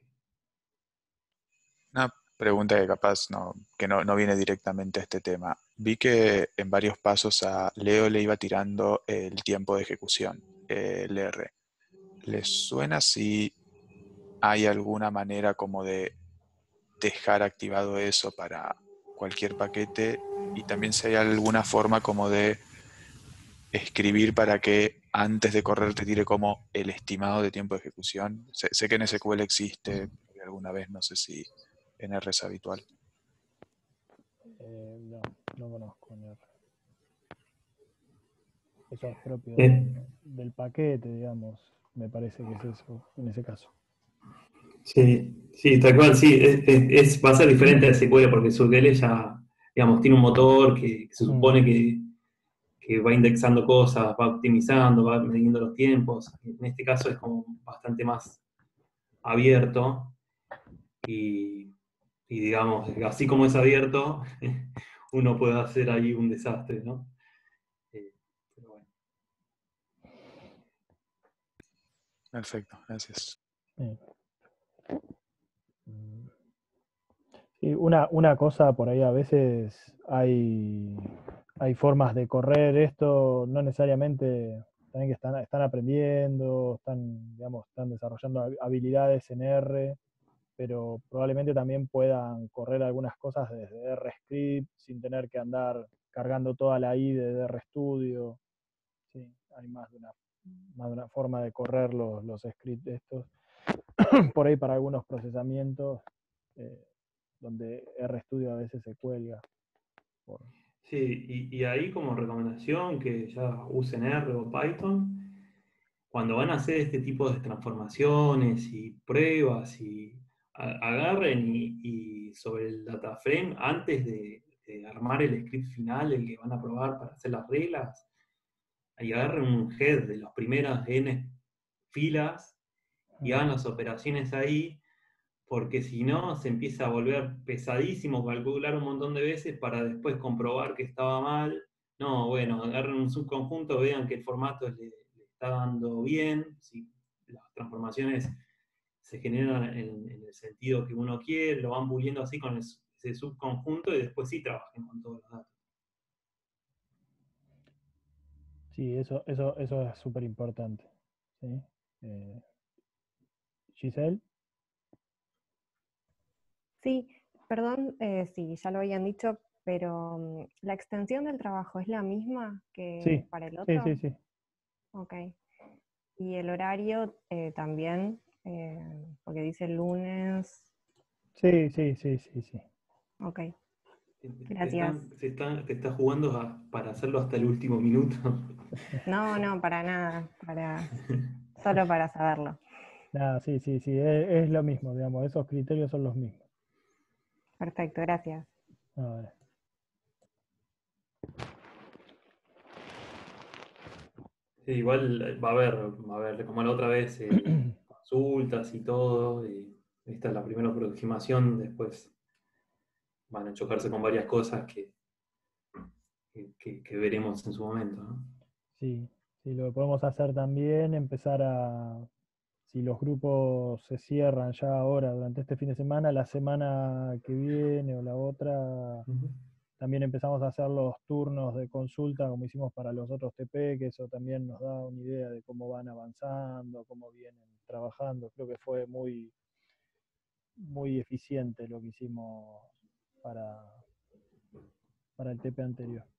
Una pregunta que capaz que no viene directamente a este tema. Vi que en varios pasos a Leo le iba tirando el tiempo de ejecución, el R. ¿Les suena si hay alguna manera como de dejar activado eso para cualquier paquete? Y también si hay alguna forma como de escribir para que antes de correr te tire como el estimado de tiempo de ejecución. Sé que en SQL existe, alguna vez no sé si en R es habitual. No conozco en R. Eso es propio del paquete, digamos. Me parece que es eso, en ese caso. Sí, tal cual, sí. Va a ser diferente a SQL porque SQL ya, digamos, tiene un motor que se supone que va indexando cosas, va optimizando, va midiendo los tiempos. En este caso es como bastante más abierto y digamos, así como es abierto, uno puede hacer ahí un desastre, ¿no? Pero bueno. Perfecto, gracias. Sí, una cosa por ahí, a veces hay formas de correr esto, no necesariamente también que están aprendiendo, están desarrollando habilidades en R, pero probablemente también puedan correr algunas cosas desde RScript sin tener que andar cargando toda la IDE de RStudio. Sí, hay más de una forma de correr los scripts estos. por ahí para algunos procesamientos, donde RStudio a veces se cuelga. Sí, y ahí como recomendación que ya usen R o Python, cuando van a hacer este tipo de transformaciones y pruebas, y agarren y sobre el data frame, antes de armar el script final, el que van a probar para hacer las reglas, ahí agarren un head de las primeras N filas y hagan las operaciones ahí, porque si no se empieza a volver pesadísimo calcular un montón de veces para después comprobar que estaba mal. No, bueno, agarren un subconjunto, vean que el formato le está dando bien, si las transformaciones se generan en el sentido que uno quiere, lo van puliendo así con ese subconjunto y después sí trabajen con todos los datos. Sí, eso es súper importante. ¿Sí? Giselle. Sí, perdón si ya lo habían dicho, pero ¿la extensión del trabajo es la misma que Sí, para el otro? sí. Ok. ¿Y el horario también? Porque dice lunes. Sí. Ok, Te gracias. estás jugando para hacerlo hasta el último minuto. No, para nada, solo para saberlo. Nada, sí, es lo mismo, digamos, esos criterios son los mismos. Perfecto, gracias. A ver. Sí, igual va a haber como la otra vez, consultas y todo, y esta es la primera aproximación, después van a chocarse con varias cosas que veremos en su momento, ¿no? Sí, lo que podemos hacer también, empezar si los grupos se cierran ya ahora durante este fin de semana, la semana que viene o la otra, también empezamos a hacer los turnos de consulta como hicimos para los otros TP, que eso también nos da una idea de cómo van avanzando, cómo vienen trabajando. Creo que fue muy, muy eficiente lo que hicimos para el TP anterior.